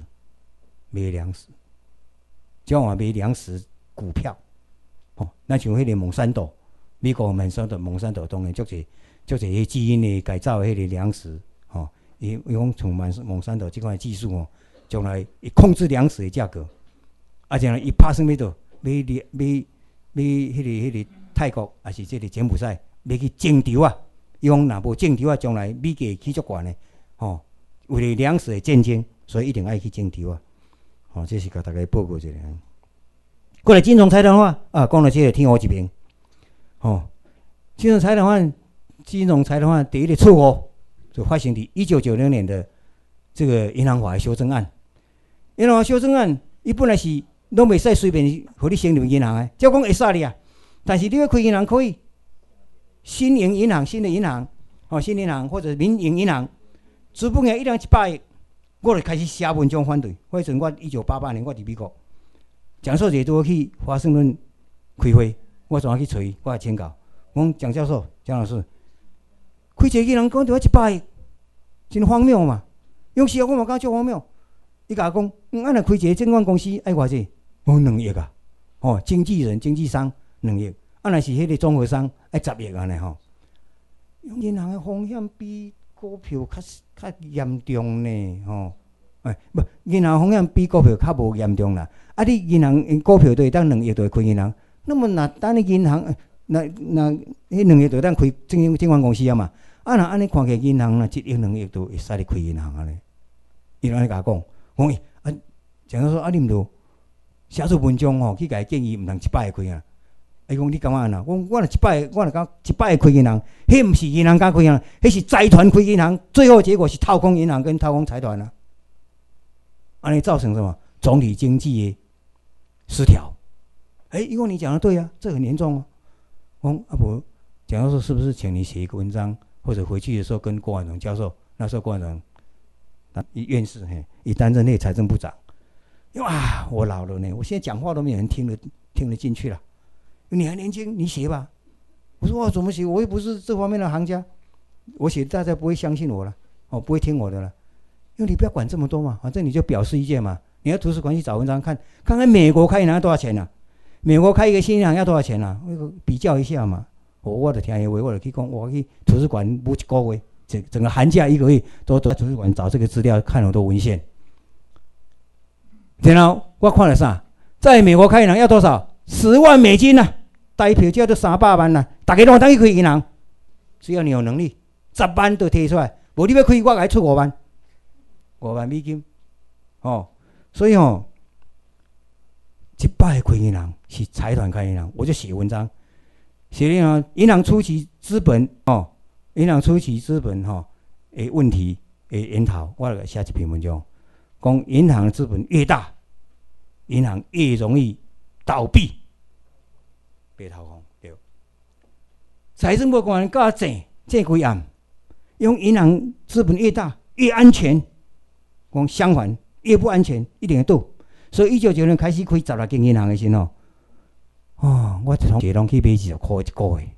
即话买粮食股票。咱像迄个蒙山岛，美国蒙山岛当然足侪。就是迄基因的改造的迄个粮食，伊讲从蒙山岛这款技术将来会控制粮食的价格，将来伊拍算要倒买迄个泰国还是这个柬埔寨要去种植伊讲若无种植将来米价起足悬的，为了粮食的战争，所以一定爱去种植这是甲大家报告一下。过来金融财团法讲到这个天下一平，金融财团法第一个错误就发生在1990年的这个银行法的修正案。银行法修正案，伊本来是拢袂使随便互你成立银行的，照讲会使哩但是你要开银行可以，新的银行或者民营银行，资本额100亿，我就开始写文章反对。迄阵我1988年我伫美国，蒋介石都去华盛顿开会，我怎去找伊，我请教，讲蒋老师。开一个银行讲着100亿，真荒谬嘛！用时我嘛感觉足荒谬。伊甲我讲，若开一个证券公司爱偌济？2亿经纪商2亿，若是迄个综合商爱10亿安尼银行的风险比股票较严重呢不，银行风险比股票较无严重啦。你银行股票都会当2亿就会开银行，那么等你银行迄2亿就当开证券公司嘛？ 啊，若安尼看起来，银行若1亿2亿都会使你开银行啊咧。伊安尼甲我讲，讲啊，讲说啊，你毋着写出文章吼，去甲伊建议，毋通100个开啊。伊讲你感觉安那？我若100个，我若讲100个开银行，迄毋是银行甲开银行，迄是财团开银行，最后结果是掏空银行跟掏空财团啊。安尼造成什么？总体经济的失调。伊讲你讲的对啊，这很严重哦。讲啊不，讲说是不是请你写一个文章，或者回去的时候跟郭婉蓉教授，那时候郭婉蓉院士也担任那财政部长。哇，我老了呢，我现在讲话都没有人听得进去了。你还年轻，你写吧。我说我怎么写？我又不是这方面的行家，我写大家不会相信我了，不会听我的了。因为你不要管这么多嘛，反正你就表示意见嘛。你要图书馆去找文章看，看看美国开银行要多少钱啊？美国开一个新银行要多少钱啊？比较一下嘛。我的听以为我去讲，我去图书馆不一个月，整个寒假1个月都在图书馆找这个资料，看很多文献。然后我看了啥？在美国开银行要多少？10万美金啊！台票价都300万啊！大家都当去开银行，只要你有能力，10万都提出来。无你要开，我给你出5万，5万美金。所以100个开银行是财团开银行，我就写文章，写银行初期资本银行初期资本的问题的研讨，我来写一篇文章，讲银行的资本越大，银行越容易倒闭，被掏空。对，财政部官员教正几暗，用银行资本越大越安全，讲相反越不安全，一定会倒。所以1990年开始开16间银行的时候，我一同拢去买20块一个月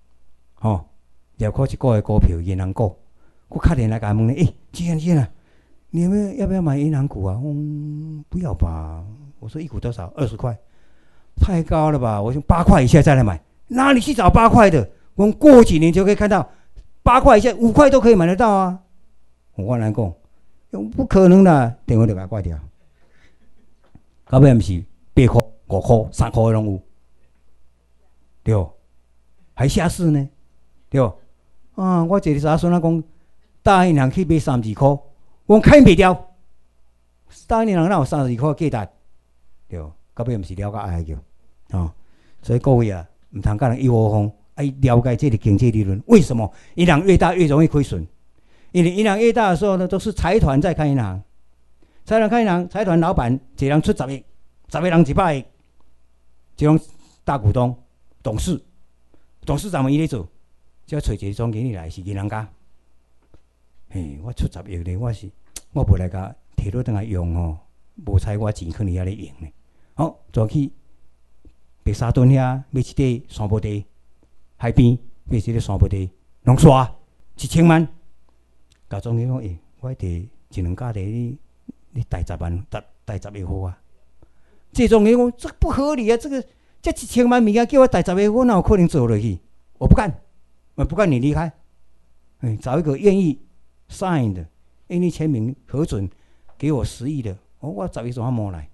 ，20块一个月股票，银行股。我打电来甲问你，先生，你要不要买银行股啊？不要吧。我说一股多少？20块，太高了吧？我说8块以下再来买。哪里去找8块的？我过几年就可以看到8块以下5块都可以买得到啊。我来讲，不可能的，电话就给他挂掉。到尾不是8块、5块、3块拢有，对，还下市呢，对。我一个查孙仔讲，大银行去买32块，我开不掉。大银行哪有32块价值？对，到尾不是了解爱叫，所以各位啊，唔通甲人一窝蜂，要了解这个经济理论。为什么银行越大越容易亏损？因为银行越大的时候呢，都是财团在开银行。财团开银行，财团老板一人出10亿，10个人100亿，这种大股东、董事长们伊咧做，就要找一个总经理来是银行家。我出10亿咧，我无来甲摕落倒来用无采我钱可能遐咧用呢。走去白沙屯遐买一块山坡地，海边买一个山坡地，弄刷1000万。甲总经理讲，我摕1、2家地你贷10万，贷10亿好啊！这种人讲这不合理啊！这1000万物件叫我贷10亿，我哪有可能做落去？我不干，我不干你离开。找一个愿意 sign 的，愿意签名核准，给我10亿的，我10亿怎么摸来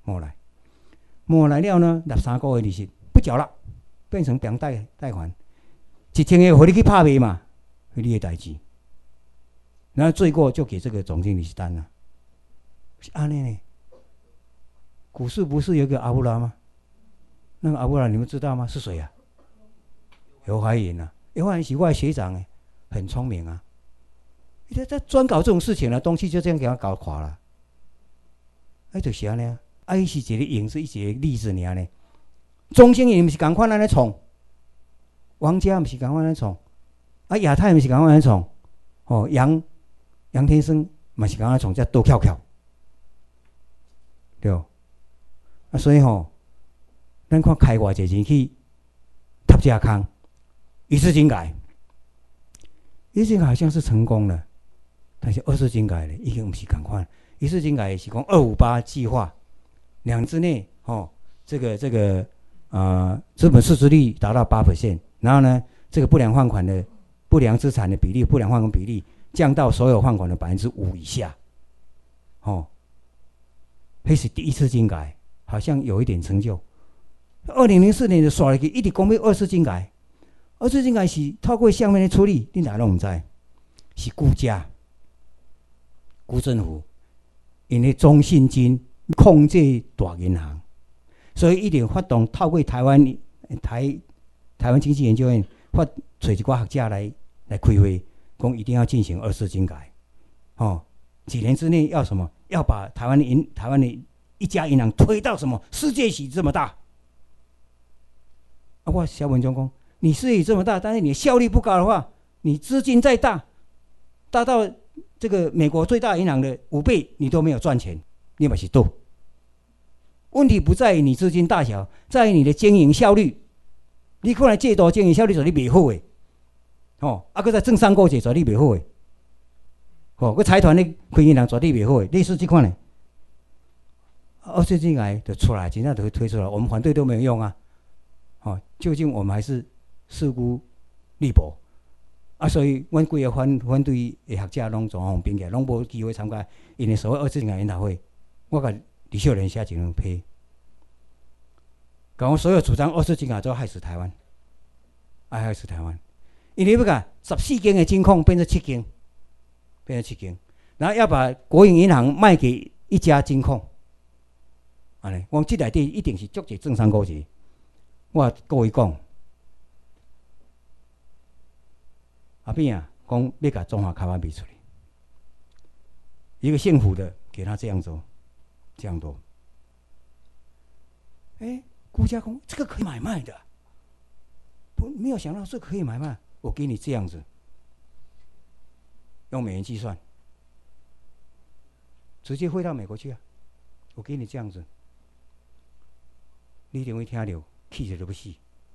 了呢？3个月利息不缴了，变成强贷款，1000个，互你去拍卖嘛，是你的代志。然后罪过就给这个总经理担了。是安尼呢？股市不是有个阿布拉吗？那个阿布拉你们知道吗？是谁啊？游海云啊，游海云是我的学长很聪明啊。他专搞这种事情的东西，就这样给他搞垮了。就是安尼啊。伊是一个影子，一个例子尔呢。中兴也不是同款安尼创，王家不是同款安尼创，亚太不是同款安尼创，杨天生嘛是同款创，才多翘翘。对，所以咱看开偌济钱去踏这坑，一次金改好像是成功了，但是二次金改已经不是同款。一次金改是讲258计划，2年之内这个资本市值率达到8%，然后呢，这个不良放款的不良资产的比例、不良放款比例降到所有放款的5%以下，那是第一次金改，好像有一点成就。2004年就刷了去，一直讲要二次金改， 二次金改是透过下面的处理，你哪拢唔知？是辜家、辜政府因为中信金控制大银行，所以一定发动透过台湾经济研究院找一寡学者来开会，讲一定要进行二次金改。几年之内要什么？要把台湾的一家银行推到什么世界级这么大？我小文章讲，你世界级这么大，但是你的效率不高的话，你资金再大到这个美国最大银行的5倍，你都没有赚钱，你嘛是赌。问题不在于你资金大小，在于你的经营效率。你可能借多经营效率做你袂好诶，搁在政商勾结做你袂好诶，搁财团咧开银行做你袂好诶，类似这款呢。二次金改就出来，真正就会推出来，我们反对都没有用啊。究竟我们还是势孤力薄啊，所以阮几个反对的学者拢状况变起来，拢无机会参加因的所谓二次金改研讨会。我甲李秀莲写一张批。讲所有主张二次金改都害死台湾，害死台湾。因为要把14间的金控变成7间，然后要把国营银行卖给一家金控。安尼，我们这内底一定是足侪政商勾结。我各位讲，阿扁啊，讲要把中华开发比出来，一个幸福的给他这样做，这样做。顾家公，这个可以买卖的，没有想到这个可以买卖。我给你这样子，用美元计算，直接汇到美国去啊！我给你这样子，你一定会听到，气着都不死。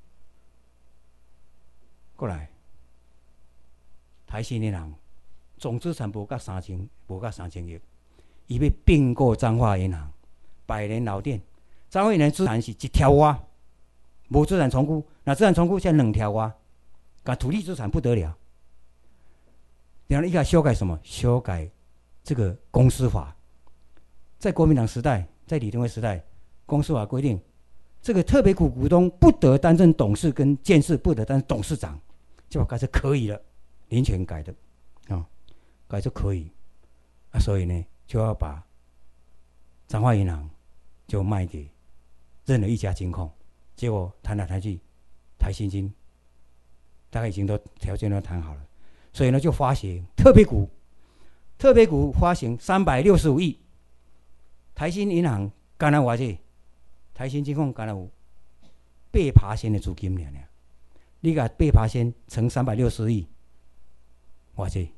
过来，台新银行总资产无到3000亿，伊要并购彰化银行、百年老店。彰化银行资产是一条蛙，无资产重估，那资产重估现在2条蛙，甲土地资产不得了。然后一个修改什么？修改这个公司法。在国民党时代，在李登辉时代，公司法规定，这个特别股股东不得担任董事跟监事，不得担任董事长，就改成可以了，林权改的，改就可以。所以呢，就要把彰化银行就卖给任何一家金控，结果谈来谈去，台新金大概已经都条件都谈好了，所以呢就发行特别股发行365亿，台新银行干了偌济，台新金控干了有8%的资金尔，你甲8%乘360亿，偌济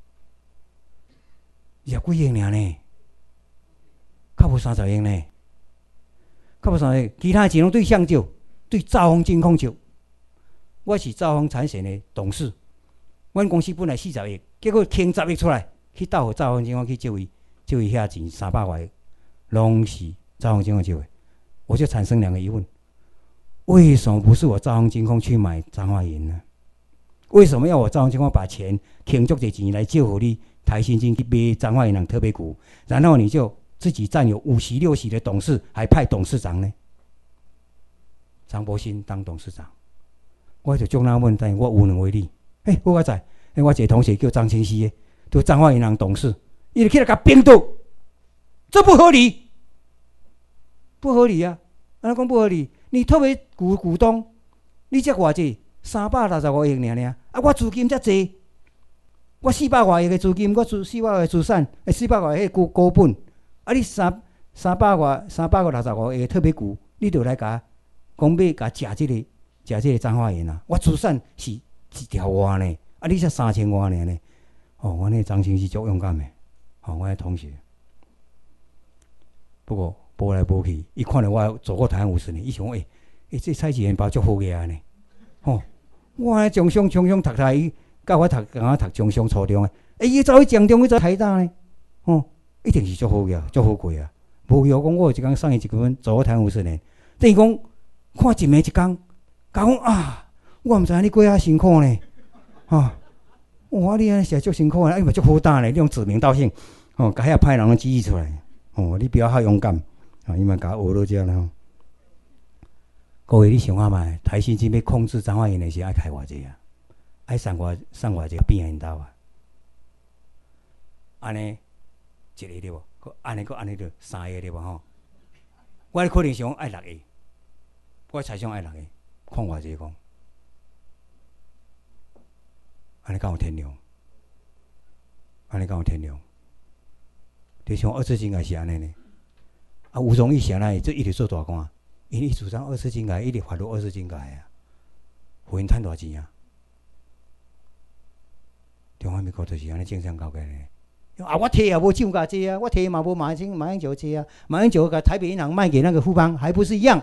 ，20几亿尔呢，较无30亿呢。较无啥，其他金融对象少，对兆丰金控少。我是兆丰产险的董事，阮公司本来40亿，结果倾10亿出来，去倒互兆丰金控去借伊遐钱300外，拢是兆丰金控借的。我就产生2个疑问：为什么不是我兆丰金控去买彰化银呢？为什么要我兆丰金控把钱倾足侪钱来借互你台新金去买彰化银行特别股，然后你就自己占有5席6席的董事，还派董事长呢？张伯鑫当董事长，我就中那问，但我无能为力。我知，我一个同学叫张清溪的，就彰化银行董事，伊就起来甲冰斗，这不合理，不合理啊！安尼讲不合理，你特别股东，你才偌济365亿尔，我资金遮济，我400外亿的资金，我400万的资产，400万的股本。你365亿特别股，你就来甲讲要甲食这个彰化银啊！我资产是1条蛙呢，你才3000万呢。我那张清是足勇敢的，我那同学。不过拨来拨去，伊看到我做过台湾50年，伊想这蔡志源包足好个呢。我那中商读台，伊教我读中商初中的，伊走去江中，去走台大呢。一定是足好个，足好过啊！无有讲我有一工送伊1分，做我台湾50年，等于讲看一暝一工，讲我毋知影你过遐辛苦呢，你安尼是足辛苦的，嘛足好打呢，你用指名道姓，甲遐歹人拢指出来，你不要遐勇敢，伊嘛甲我学到这啦。各位，你想看觅台新金要控制彰化银的时候，爱开偌济啊？ 爱送我一个饼因兜啊，安尼一个对无？安尼就3个对无吼？我可能想爱6个，我猜想爱6个，看偌济讲，安尼敢有天良？安尼敢有天良？就像二次金也是安尼呢。啊，吴宗义啥来？这一直做大官，因为主张二次金改，一直发入二次金改啊，互因趁大钱啊。中华民国就是安尼正常搞起来。啊，我摕也无涨价济啊，我摕嘛无马英九济啊，马英九把台北银行卖给那个富邦，还不是一样？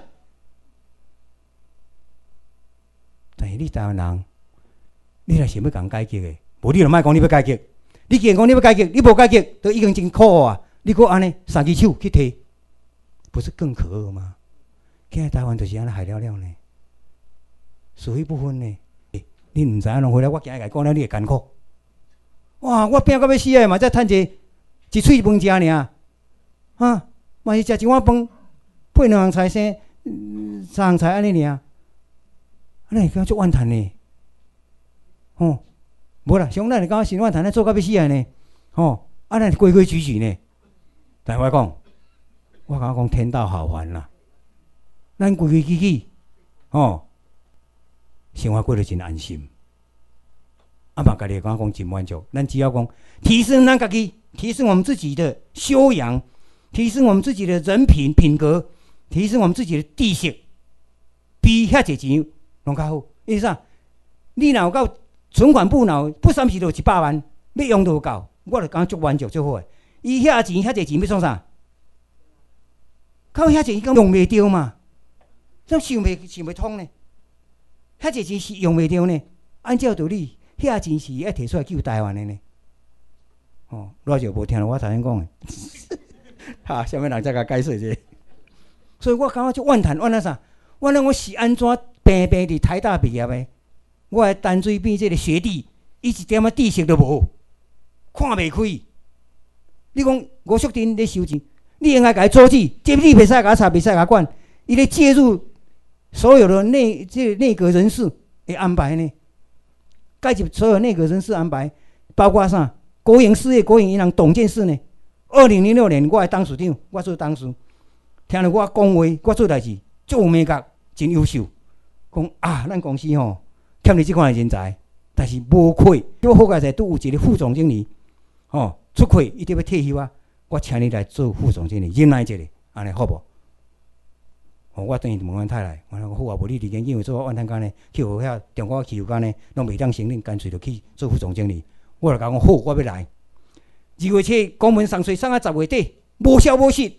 但是你台湾人，你若想要讲改革的，无你就莫讲你要改革。你既然讲你要改革，你无改革，都已经真苦啊！你搁安尼三只手去摕，不是更可恶吗？现在台湾就是安尼害了了呢，是非不分呢。你唔知影弄回来，我今日甲你讲了，你会艰苦。哇！我拼到要死诶嘛，才趁一喙饭食尔，啊，嘛是食一碗饭，配2项菜生，3项菜安尼尔，安尼会感足怨叹呢。吼，无啦，上咱是感觉是怨叹，咱做到要死诶呢。吼，啊，咱规规矩矩呢。但我讲，我感觉讲天道好还啦，咱规规矩矩，吼，生活过得真安心。啊嘛，家己感觉讲真满足。咱只要讲提升咱家己，提升我们自己的修养，提升我们自己的人品品格，提升我们自己的知识，比遐侪钱拢较好。因为啥？你若有够存款不3时就100万，要用都有够，我就感觉足满足足好诶。伊遐钱遐侪钱要创啥？靠遐侪钱用袂着嘛？怎想袂通呢？遐侪钱是用袂着呢？按照道理。遐钱是要摕出来救台湾的呢，哦，我就无听到我头先讲的，哈，啥物人才甲解释者？所以我感觉就怨叹，怨了啥？怨了我是安怎平平伫台大毕业的？我的淡水边这个学弟，伊一点仔知识都无，看袂开。你讲吴淑珍咧收钱，你应该甲伊阻止，这你袂使甲查，袂使甲管，伊咧介入所有的内阁人士的安排呢？介入所有内阁人事安排，包括啥国营事业、国营银行董监事呢？2006年我当署长，我做当事，听了我讲话，我做代志，足有美感，真优秀。讲啊，咱公司吼欠你这款的人才，但是无亏。我好佳在拄有一个副总经理，吼出亏一定要退休啊！我请你来做副总经理，忍耐一下，安尼好无？我等于问阮太太，我讲好啊，无你伫研究做万摊干呢，去学遐中国汽油干呢，拢袂当承认，干脆就去做副总经理。我就讲好，我要来。2月7公文送出，送到10月底，无消无息，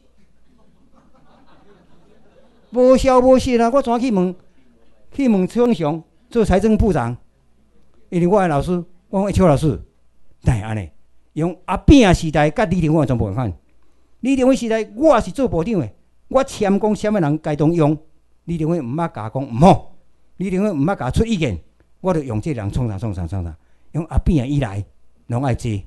无消无息啊！我怎去问邱永雄做财政部长，因为我的老师，我讲邱老师，但安尼用阿扁时代甲李登辉完全无共款。李登辉时代我是做部长的。我签讲啥物人该当用，李登辉毋捌甲讲毋好，李登辉毋捌甲出意见，我就用这人创啥，用阿扁以来，拢爱坐，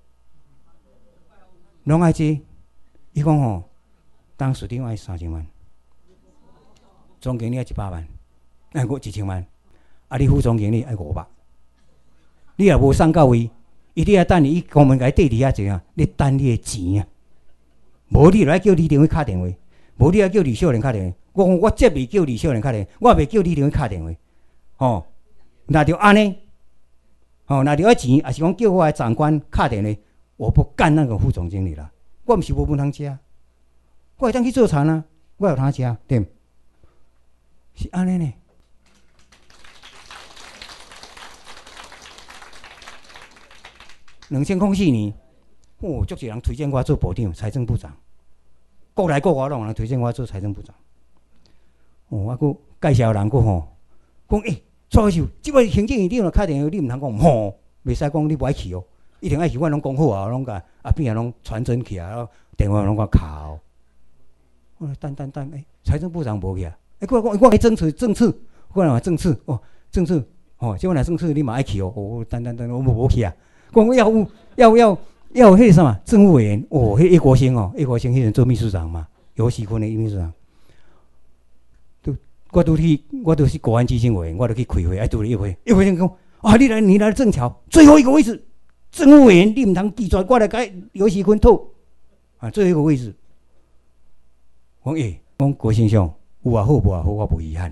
拢爱坐。伊讲吼，当署长爱3000万，总经理爱100万，爱我1000万，啊，你副总经理爱500，你若无送到位，伊你啊等你，伊公门甲你缀伫遐坐啊，你等你的钱啊，无你就爱叫李登辉敲电话。无你要叫李秀莲打电话，我讲我绝未叫李秀莲打电话，我袂叫李登辉打电话。吼，那就安尼，吼，那就要钱，还是讲叫我的长官打电话，我不干那个副总经理了。我毋是无饭通吃，我会当去做餐啊，我有通吃，对，是安尼呢。2004年，哦，足侪人推荐我做部长、财政部长。国内国外拢有人推荐我做财政部长。哦，我佫介绍人佫吼，讲蔡教授，即位行政院长若打电话，你毋通讲吼，袂使讲你不爱去哦，一定爱去。我拢讲好啊，拢甲阿扁拢传真去啊，电话拢甲敲。我等，财政部长无去啊？我争取政次，我来政次哦，政次哦，即我来政次你嘛爱去哦。哦，等，我无去啊。讲要有迄个啥嘛，政务委员哦，迄叶国兴哦，叶国兴迄阵做秘书长嘛，尤喜坤的秘书长。我都是国安基金委员，我都去开会，拄着叶国兴讲， 啊，你来正巧，最后一个位置，政务委员你唔通记住，我来改游锡堃吐啊，最后一个位置。我讲郭先生，有啊好，无啊好，我无遗憾。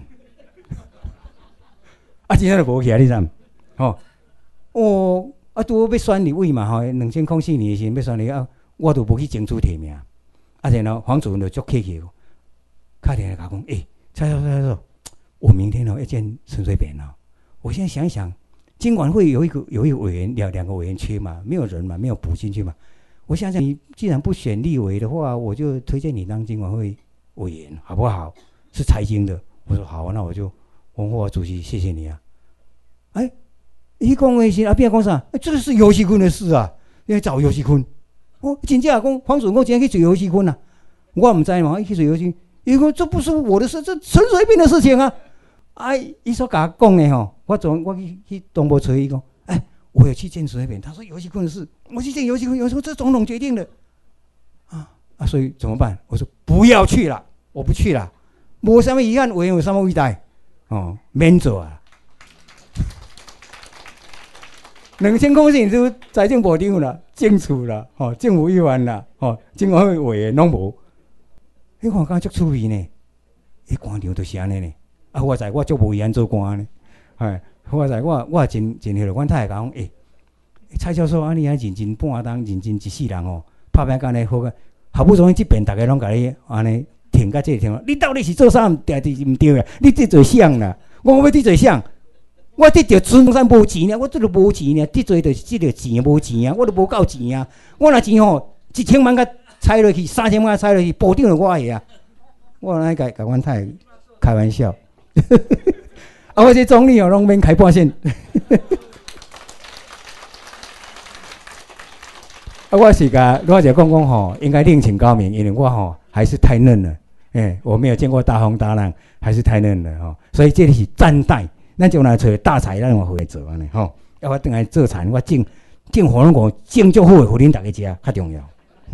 啊，真正就无去啊，你知唔？哦，啊，拄好要选立委嘛，2004年的时候要选立啊，我都无去争取提名。啊，然后黄主任就足客气，打电话讲，蔡教授，我明天要见陈水扁了。我现在想一想，今晚会有一个委员，两个委员缺嘛，没有人嘛，没有补进去嘛。我想想，你既然不选立委的话，我就推荐你当今晚会委员，好不好？是财经的。我说好啊，那我就文化主席，谢谢你啊。他讲的是啊，变讲啥？这个是游锡堃的事啊，你要找游锡堃。真正讲黄主任，我今天去找游锡堃啊，我唔知嘛，去找游锡堃。伊讲这不是我的事，这陈水扁的事情啊。伊所甲我讲的吼，我去东部找伊讲，我有去见陈水扁，他说游锡堃的事，我去见游锡堃，有时候这总统决定的所以怎么办？我说不要去了，我不去了，无什么遗憾，委员有什么伟大免做啊。2004年就财政部长啦、政处啦、政府议员啦、经管会委员拢无。你看敢足趣味呢？官场就是安尼呢。我知我足无遗憾做官呢。我知我真迄个，阮太太讲蔡教授你认真半当认真一世人拍拼干呢好个，好不容易这边大家拢甲你安尼听到这听，你到底是做啥唔对唔对啊？你得做想啦，我要得做想。我得着村山无钱啊，我这都无钱啊，得做就是这个钱无钱啊，我都无够钱啊。我若钱1000万甲猜落去，3000万猜落去，保定就我的啊。我安尼甲阮太太开玩笑，我这总理拢免开半线。我是讲应该另请高明，因为我还是太嫩了，我没有见过大风大浪，还是太嫩了所以这里是暂代。咱将来找大财，咱往回做安尼要我等来做田，我种火龙果，种足好诶，互恁大家食较重要。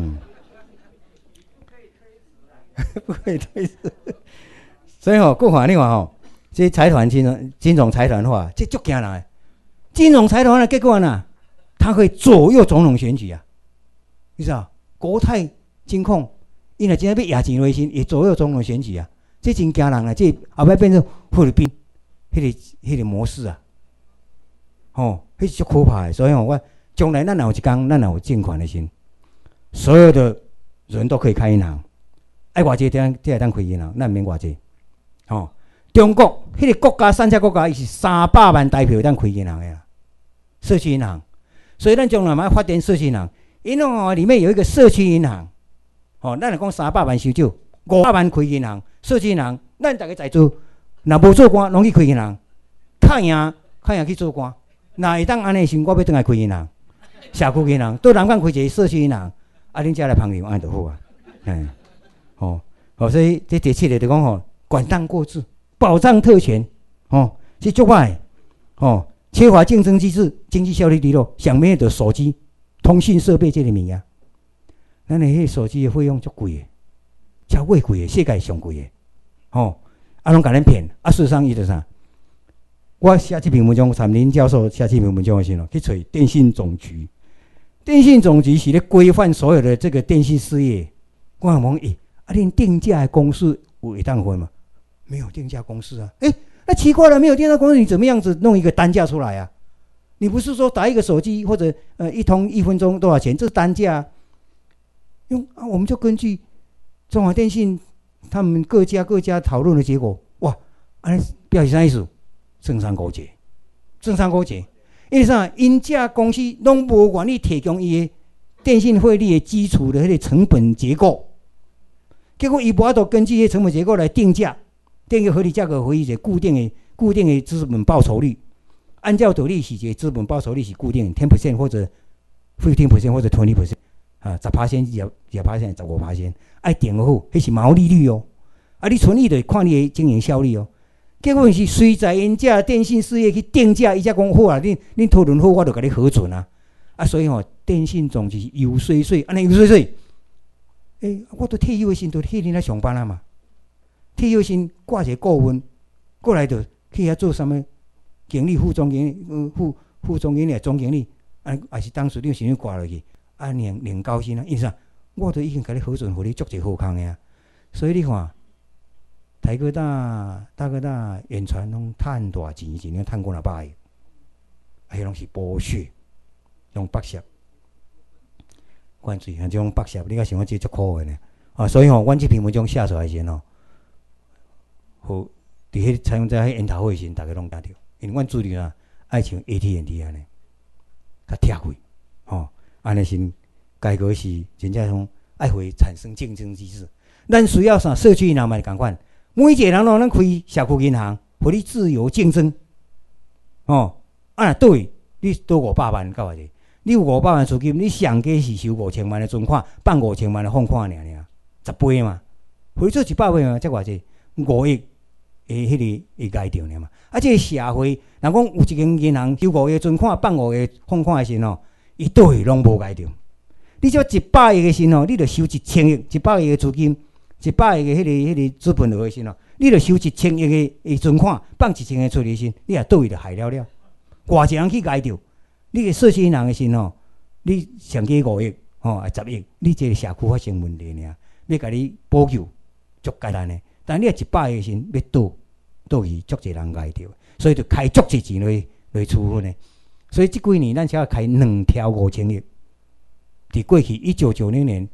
不可以推辞。所以各看你看这财团金融财团化，这足惊人诶。金融财团的结果呢，它可以左右总统选举啊。你知道，国泰金控，因为今天要亚钱维新，也左右总统选举啊。这真惊人啊！这后摆变成菲律宾。迄个模式啊，迄是足可怕的。所以我将来咱有一天，咱有借款的时，所有的人都可以开银行。偌济点会当开银行，咱免偌济。中国迄个国家三峡国家，伊是300万台票当开银行的啦，社区银行。所以咱将来嘛要发展社区银行，因为里面有一个社区银行。咱来讲300万收少，500万开银行，社区银行，咱大家在做。若无做官，拢去开银行，较赢去做官。若会当安尼时，我要转来开银行，社区银行，到南港开一个社区银行，恁遮来捧场，安就好啊。所以这第7个就讲管当过制，保障特权，是足歹缺乏竞争机制，经济效率低落，上面的手机、通讯设备这个物啊，咱的迄手机的费用足贵的，超贵贵的，世界上贵的，拢甲咱骗，事实上伊就啥？我写这篇文章，陈林教授写这篇文章的时候，去找电信总局。电信总局是咧规范所有的这个电信事业。我问恁定价的公式有会当分吗？没有定价公式啊。那奇怪了，没有定价公式，你怎么样子弄一个单价出来啊？你不是说打一个手机或者一通1分钟多少钱？这是单价我们就根据中华电信。他们各家讨论的结果，哇，表示啥意思？政商勾结，因为啥？因这公司拢无愿意提供伊的电信费率的基础的迄个成本结构，结果伊无法度根据迄成本结构来定价，定个合理价格为一个固定的资本报酬率。按照道理是一个资本报酬率是固定 10% 或者 15% 或者 20%。10%、20%、15%，爱定好，迄是毛利率你存意就看你的经营效率结果是随在因遮电信事业去定价，伊才讲好啊，恁讨论好，我就甲你核准啊。所以电信总局游说说，安尼游说说，我都退休的时都去恁遐上班啊嘛。退休时挂一个顾问，过来就去遐做什么经理、副总经理、副总经理、总经理，还是董事长先挂落去，领高薪啊？因为啥？我都已经甲你核准，互你做一个好康的啊。所以你看，台哥大、大哥大、远传拢趁大钱，一年趁过200个，迄拢是剥削，用剥削。灌水，像这种剥削，你甲想讲这足苦的呢？所以阮这篇文章写出来时吼，好，伫迄采用在迄研讨会时，大家拢听着，因为阮主力啊，爱像 AT&T 安尼，较贴贵，安尼是改革是真正讲爱会产生竞争机制。咱需要啥？社区银行嘛共款，每一个人拢能开社区银行，互你自由竞争。对，你多500万到偌济？你有500万资金，你上加是收5000万的存款，放5000万的放款尔，10倍嘛。互你做100倍嘛，才偌济？5亿的迄个会改掉尔嘛。这个社会，若讲有一间银行收5亿存款，放5亿放款的时候，伊倒位拢无改掉。你只100亿的时候，你就收1000亿，100亿的资金，100亿的迄个资本额的时候，你就收1000亿的存款，放1000亿出去时，你也倒位就害了了。偌济人去改掉？你个社区银行的时候，你上加5亿，10亿，你这个社区发生问题尔，要甲你补救，足简单的。但你100亿的时，要倒去，足侪人改掉，所以就开足侪钱来处分的。所以这几年咱才开2条5000亿。伫过去1990年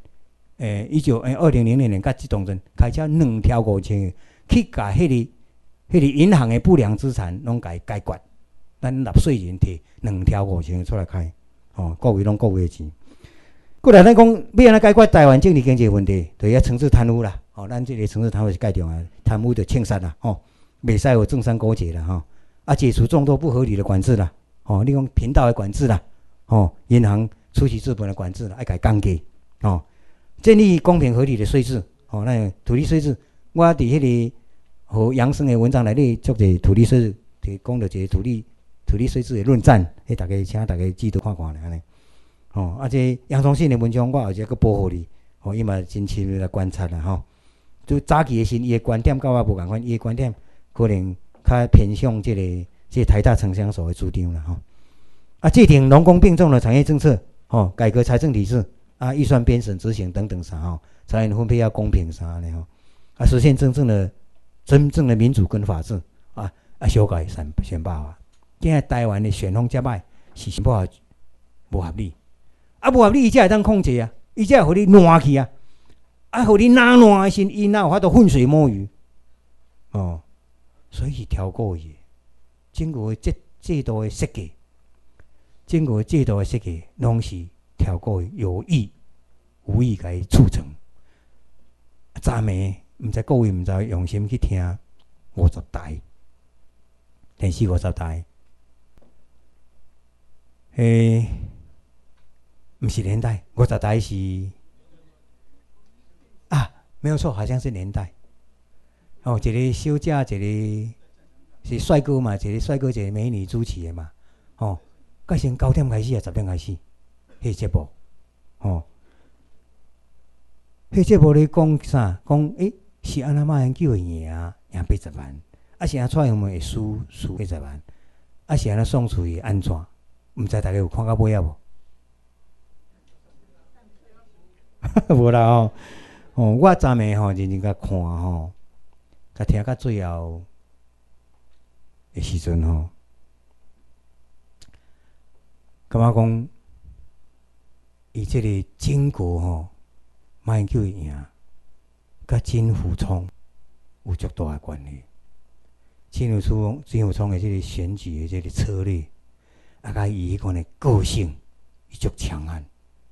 ，2000年甲这当中开车2条5000亿，去甲迄个银行的不良资产拢解决。咱纳税人摕2条5000亿出来开，各位拢各位的钱。过来咱讲要安怎解决台湾政治经济问题，就要惩治贪污啦。咱这个惩治贪污是介重要，贪污就清杀啦，袂使有政商勾结啦，解除众多不合理的管制啦，你讲频道的管制啦，银行出席资本的管制啦，爱改降低，建立公平合理的税制，那土地税制，我伫迄个和杨生的文章内底做者土地税制，提讲到一个土地税制的论战，请大家记得看看咧安尼。这杨宗信的文章我后日佫保护你，伊嘛真深入来观察啦，就早期的时，伊的观点甲我无共款，伊的观点可能较偏向这个台大城乡所的主张啦，制定农工并重的产业政策，改革财政体制，预算编审执行等等啥，财源分配要公平啥呢？实现真正的民主跟法治，修改选罢法。现在台湾的选风遮歹，是选罢法无合理，无合理伊才会当控制啊，伊才会互你烂去啊，互你烂的时，伊哪有法度浑水摸鱼？所以是超过伊，整个制度的设计，拢是超过有意无意甲伊促成。昨暝毋知各位毋知用心去听50台电视50台。不是年代，50台是没有错，好像是年代。一个小姐，一个是帅哥嘛，一个帅哥，一个美女主持的嘛。甲先9点开始10点开始，迄节目，迄节目咧讲啥？讲是安那马英九会赢80万，是安蔡英文会输80万，是安那宋楚瑜安怎？毋知大家有看到尾啊无？无啦我昨暝认真甲看甲听到最后的时阵感觉讲伊即个经过马英九会赢，甲金溥聪有足大的关系。金溥聪的即个选举的即个策略。甲伊迄款的个性，伊足强悍，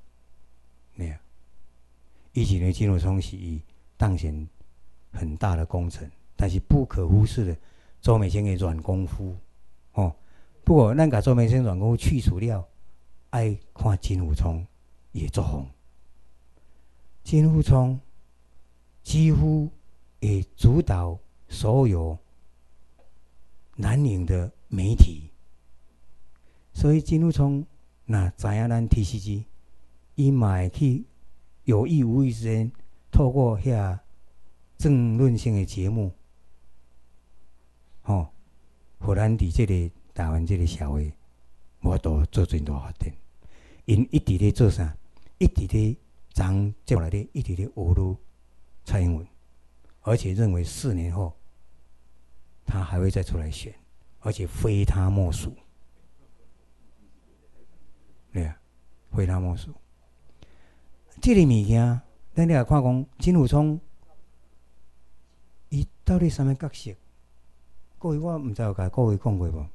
以前的金溥聪是伊当选很大的工程，但是不可忽视的周美青的软功夫，不过咱甲周美青软功夫去除了，爱看金溥聪也作风。金溥聪几乎会主导所有蓝营的媒体。所以金溥聪若知影咱 TCG， 伊嘛会去有意无意之间，透过遐争论性的节目，互咱伫即个台湾这个社会无法度做真大发展。因一直咧做啥？一直咧张接下来咧一直咧侮辱蔡英文，而且认为4年后他还会再出来选，而且非他莫属。对啊，非他莫属。这个物件，咱来看讲，金溥聪，伊到底什么角色？各位，我毋知有甲各位讲过无？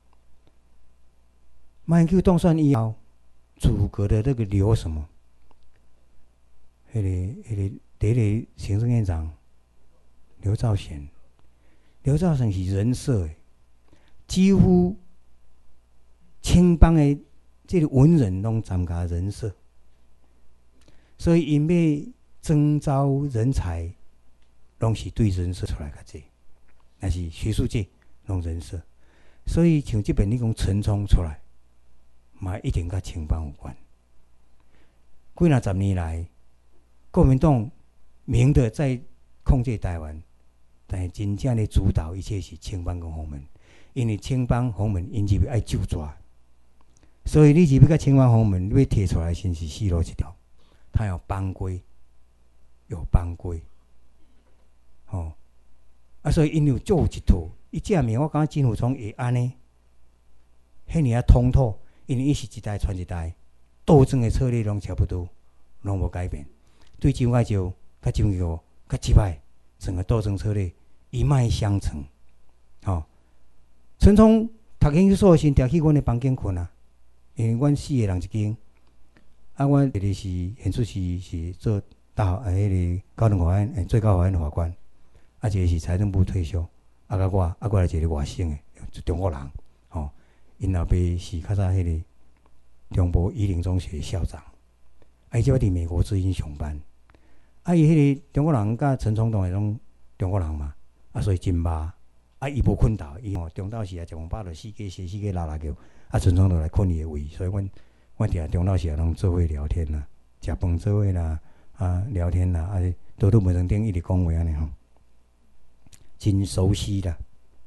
马英九当选以后，组阁的那个刘什么？那个第一个行政院长刘兆玄，刘兆玄是人设的，几乎青帮的这个文人拢参加人设，所以因要征召人才，拢是对人设出来较济，但是学术界拢人设，所以像这边你讲陈冲出来。嘛，一定甲青帮有关。几若10年来，国民党明的在控制台湾，但是真正的主导一切是青帮跟洪门，因为青帮洪门因入去爱就抓，所以你入去甲青帮洪门，你要摕出来先是死路一条。他有帮规，有帮规，哦，所以因有做一套，伊这面我感觉金溥聪会安尼，遐尔通透。因为伊是一代传一代，斗争的策略拢差不多，拢无改变。对蒋介石、甲蒋经国、甲击败整个斗争策略一脉相承。陈冲读研究所时，调去阮的房间困啊，因为阮4个人一间。阮第二是现出是做大迄个高等法院最高法院的法官，一个是财政部退休，甲我，过来一个外省的，中国人，因老爸是较早迄个中部宜林中学校长，伊即摆伫美国之音上班。伊迄个中国人甲陈冲同是拢中国人嘛，所以真捌。伊无困到，伊中昼时食饭饱就四界洗四界拉叫，陈冲就来困伊的位，所以阮定中昼时拢做伙聊天啦，食饭做伙啦，聊天啦，倒袂成顶一直讲话安尼吼，真熟悉啦。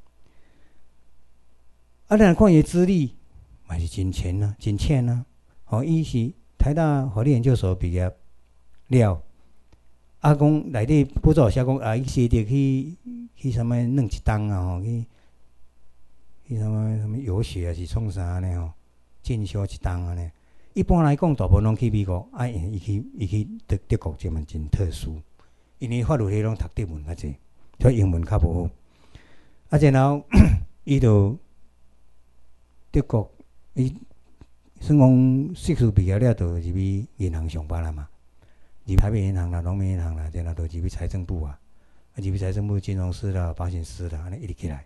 咱看伊资历，嘛是真浅啊，真浅啊。伊是台大法律研究所毕业了，讲内底不做写讲，伊是得去什么弄一档啊，去什么游学啊，是创啥呢？进修一档啊呢。一般来讲，大部分拢去美国，伊去德国这嘛真特殊，因为法律系拢读德文较济，所以英文较无好。然后伊就。德国，伊算讲硕士毕业了，就入去银行上班啦嘛。入台北银行啦、农民银行啦，然后就入去财政部啊，入去财政部金融司啦、保险司啦，安尼一直起来。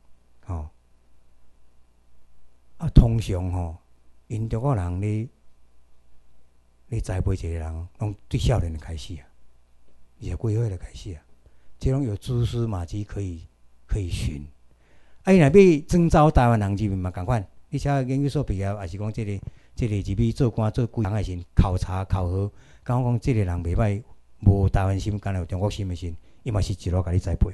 通常因德国人咧栽培一个人，拢最少年就开始啊，20几岁就开始啊，这种有蛛丝马迹可以寻。伊若要征召台湾人入面嘛，共款。你写研究所毕业，也是讲这个入去做官做几人的时，考察考核，讲这个人袂歹，无台湾心，敢若有中国心的时，伊嘛是一路甲你栽培，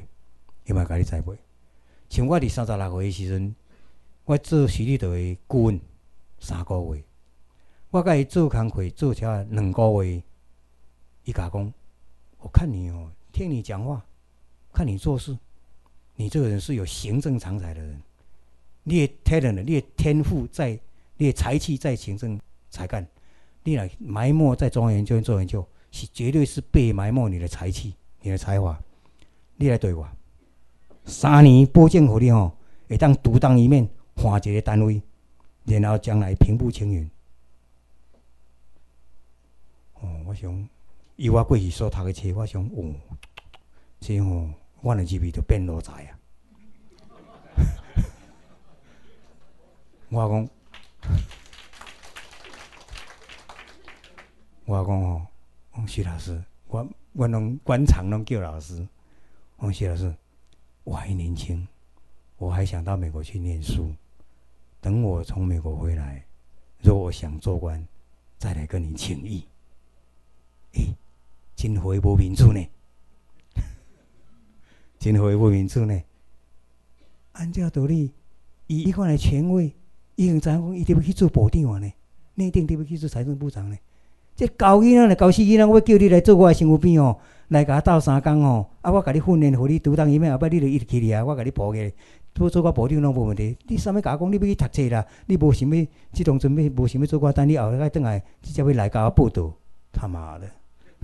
像我伫36岁的时阵，我做徐立德的顾问3个月，我甲伊做工课做起来2个月，伊甲讲，我看你听你讲话，看你做事。你这个人是有行政长才的人，你的 talent， 你的天赋在，你的才气在行政才干，你来埋没在中央研究院做研究，是绝对是被埋没你的才气、你的才华。你来对我，3年保证给你会当独当一面，换一个单位，然后将来平步青云。我想，以我过去所读的册，我想，这我的入去就变罗才啊！我讲徐老师，我拢官场拢叫老师。徐老师，我还年轻，我还想到美国去念书。等我从美国回来，如果我想做官，再来跟你请益。真回无民主呢！真回无民主呢！按照道理， 伊看来权威，伊用知影讲伊得要去做部长啊呢，内定得要去做财政部长呢。这教囡仔来教死囡仔，我叫你来做我的身躯边哦，来甲我斗3工哦，啊，我甲你训练，互你独当一面，后摆你就一直去哩啊，我甲你抱起来，做我部长拢无问题。你啥物甲我讲？你要去读册啦？你无想要，即当阵要无想要做我，等你后来转来，你才要来甲我报道，他妈的！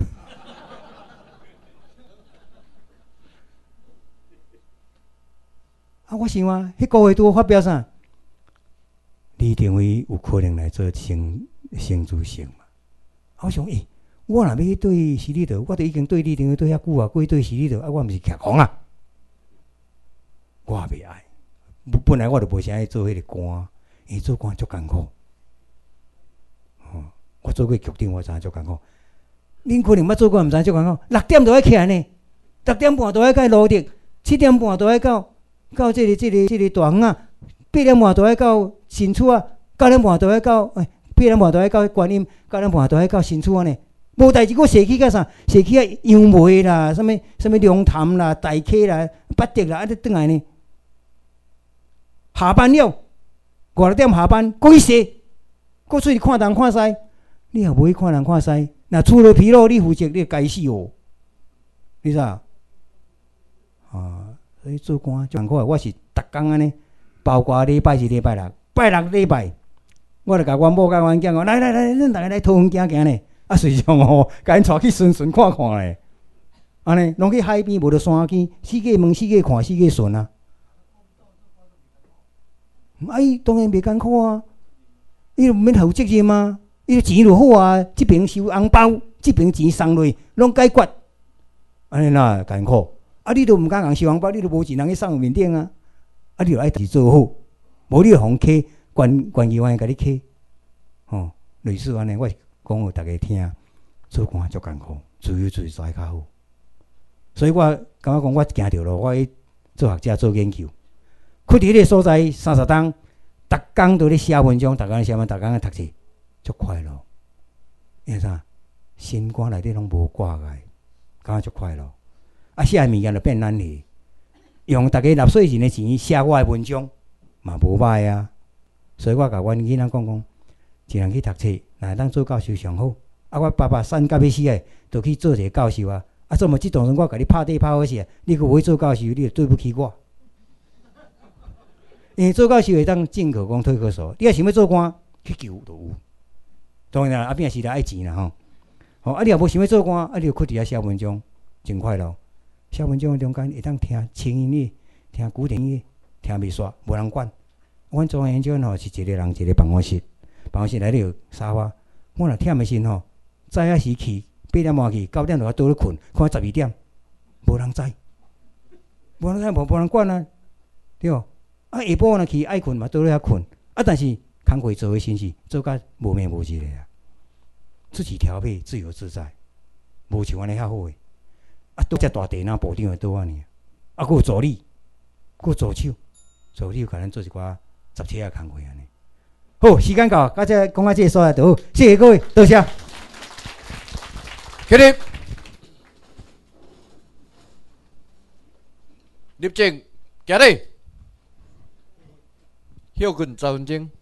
啊，我想啊，迄个月拄发表啥？李登辉有可能来做新主席嘛？我想，我若要去对徐立德，我都已经对李登辉对遐久啊，过去对徐立德，啊，我毋是徛狂啊！我也袂爱。本来我就无啥爱做迄个官，因为做官足艰苦。我做过局长，我知影足艰苦。恁可能捌做过，毋知足艰苦。6点就要起来呢，6点半就要到路迪，7点半就要到这个大园啊，8点半就要到新厝啊，9点半就要到8点半就要到观音，9点半就要到新厝啊呢。无代志，我社区甲啥？社区啊，杨梅啦，什么龙潭啦、大溪啦、八德啦，啊，你转来呢？下班了，5、6点下班，过去洗，过出去看东看西。你若无去看东看西，若出了纰漏，你负责，你该死哦！你知啊？所以做官就艰苦。我是逐工安尼，包括礼拜是礼拜六，拜六礼拜，我就甲阮某甲阮囝讲，来，恁大家来讨园行行呢。啊，随上甲因带去顺看看咧。安尼，拢去海边，无就山间，四界问，四界看，四界顺啊。伊当然袂艰苦啊，伊就免负责任啊，伊钱就好啊，即边收红包，即边钱送落，拢解决。安尼哪艰苦？啊，你都毋敢人收红包，你都无钱人去送面顶啊。啊，你就爱自己做好，无你就互客关议员甲你客，类似安尼，我讲互大家听，做官足艰苦，自由自在较好。所以我感觉讲，我行着路，我去做学者做研究。去伫迄个所在30冬，逐工都咧写文章，逐工咧写文，逐工咧读册，足快乐。因为啥？心肝内底拢无挂碍，感觉足快乐。啊，写物件就变咱去，用大家纳税人的钱写我的文章，嘛无歹啊。所以我甲阮囡仔讲，一人去读册，若当做教授上好。啊，我爸爸瘦到要死诶，就去做一个教授啊。啊，做么即当时我甲你拍底拍好势，你阁无去做教授，你就对不起我。因为做教授会当进可攻退可守，你若想要做官，去求就有。当然啦，后壁是来爱钱啦吼。啊，你若无想要做官，啊，你就去伫遐写文章，真快乐。写文章中间会当听轻音乐、听古典音乐、听美术，无人管。阮中央研究院吼是一个人一个办公室，办公室内底有沙发。我若忝的时吼，早啊时去8点半去，9点就要倒咧困，看12点，无人知，无人管啊，对。啊，下晡若去爱困嘛，倒咧遐困。啊，但是工课做诶真是做甲无眠无日诶啊，自己调配，自由自在，无像安尼遐好诶。啊，拄只大地那部长会倒安尼，啊，佫有助理，佫有助手，助理有可能做一寡杂车诶工课安尼。好，时间到，到这讲到这所在就好，谢谢各位，多谢。 起立，立正，行礼。休困10分钟。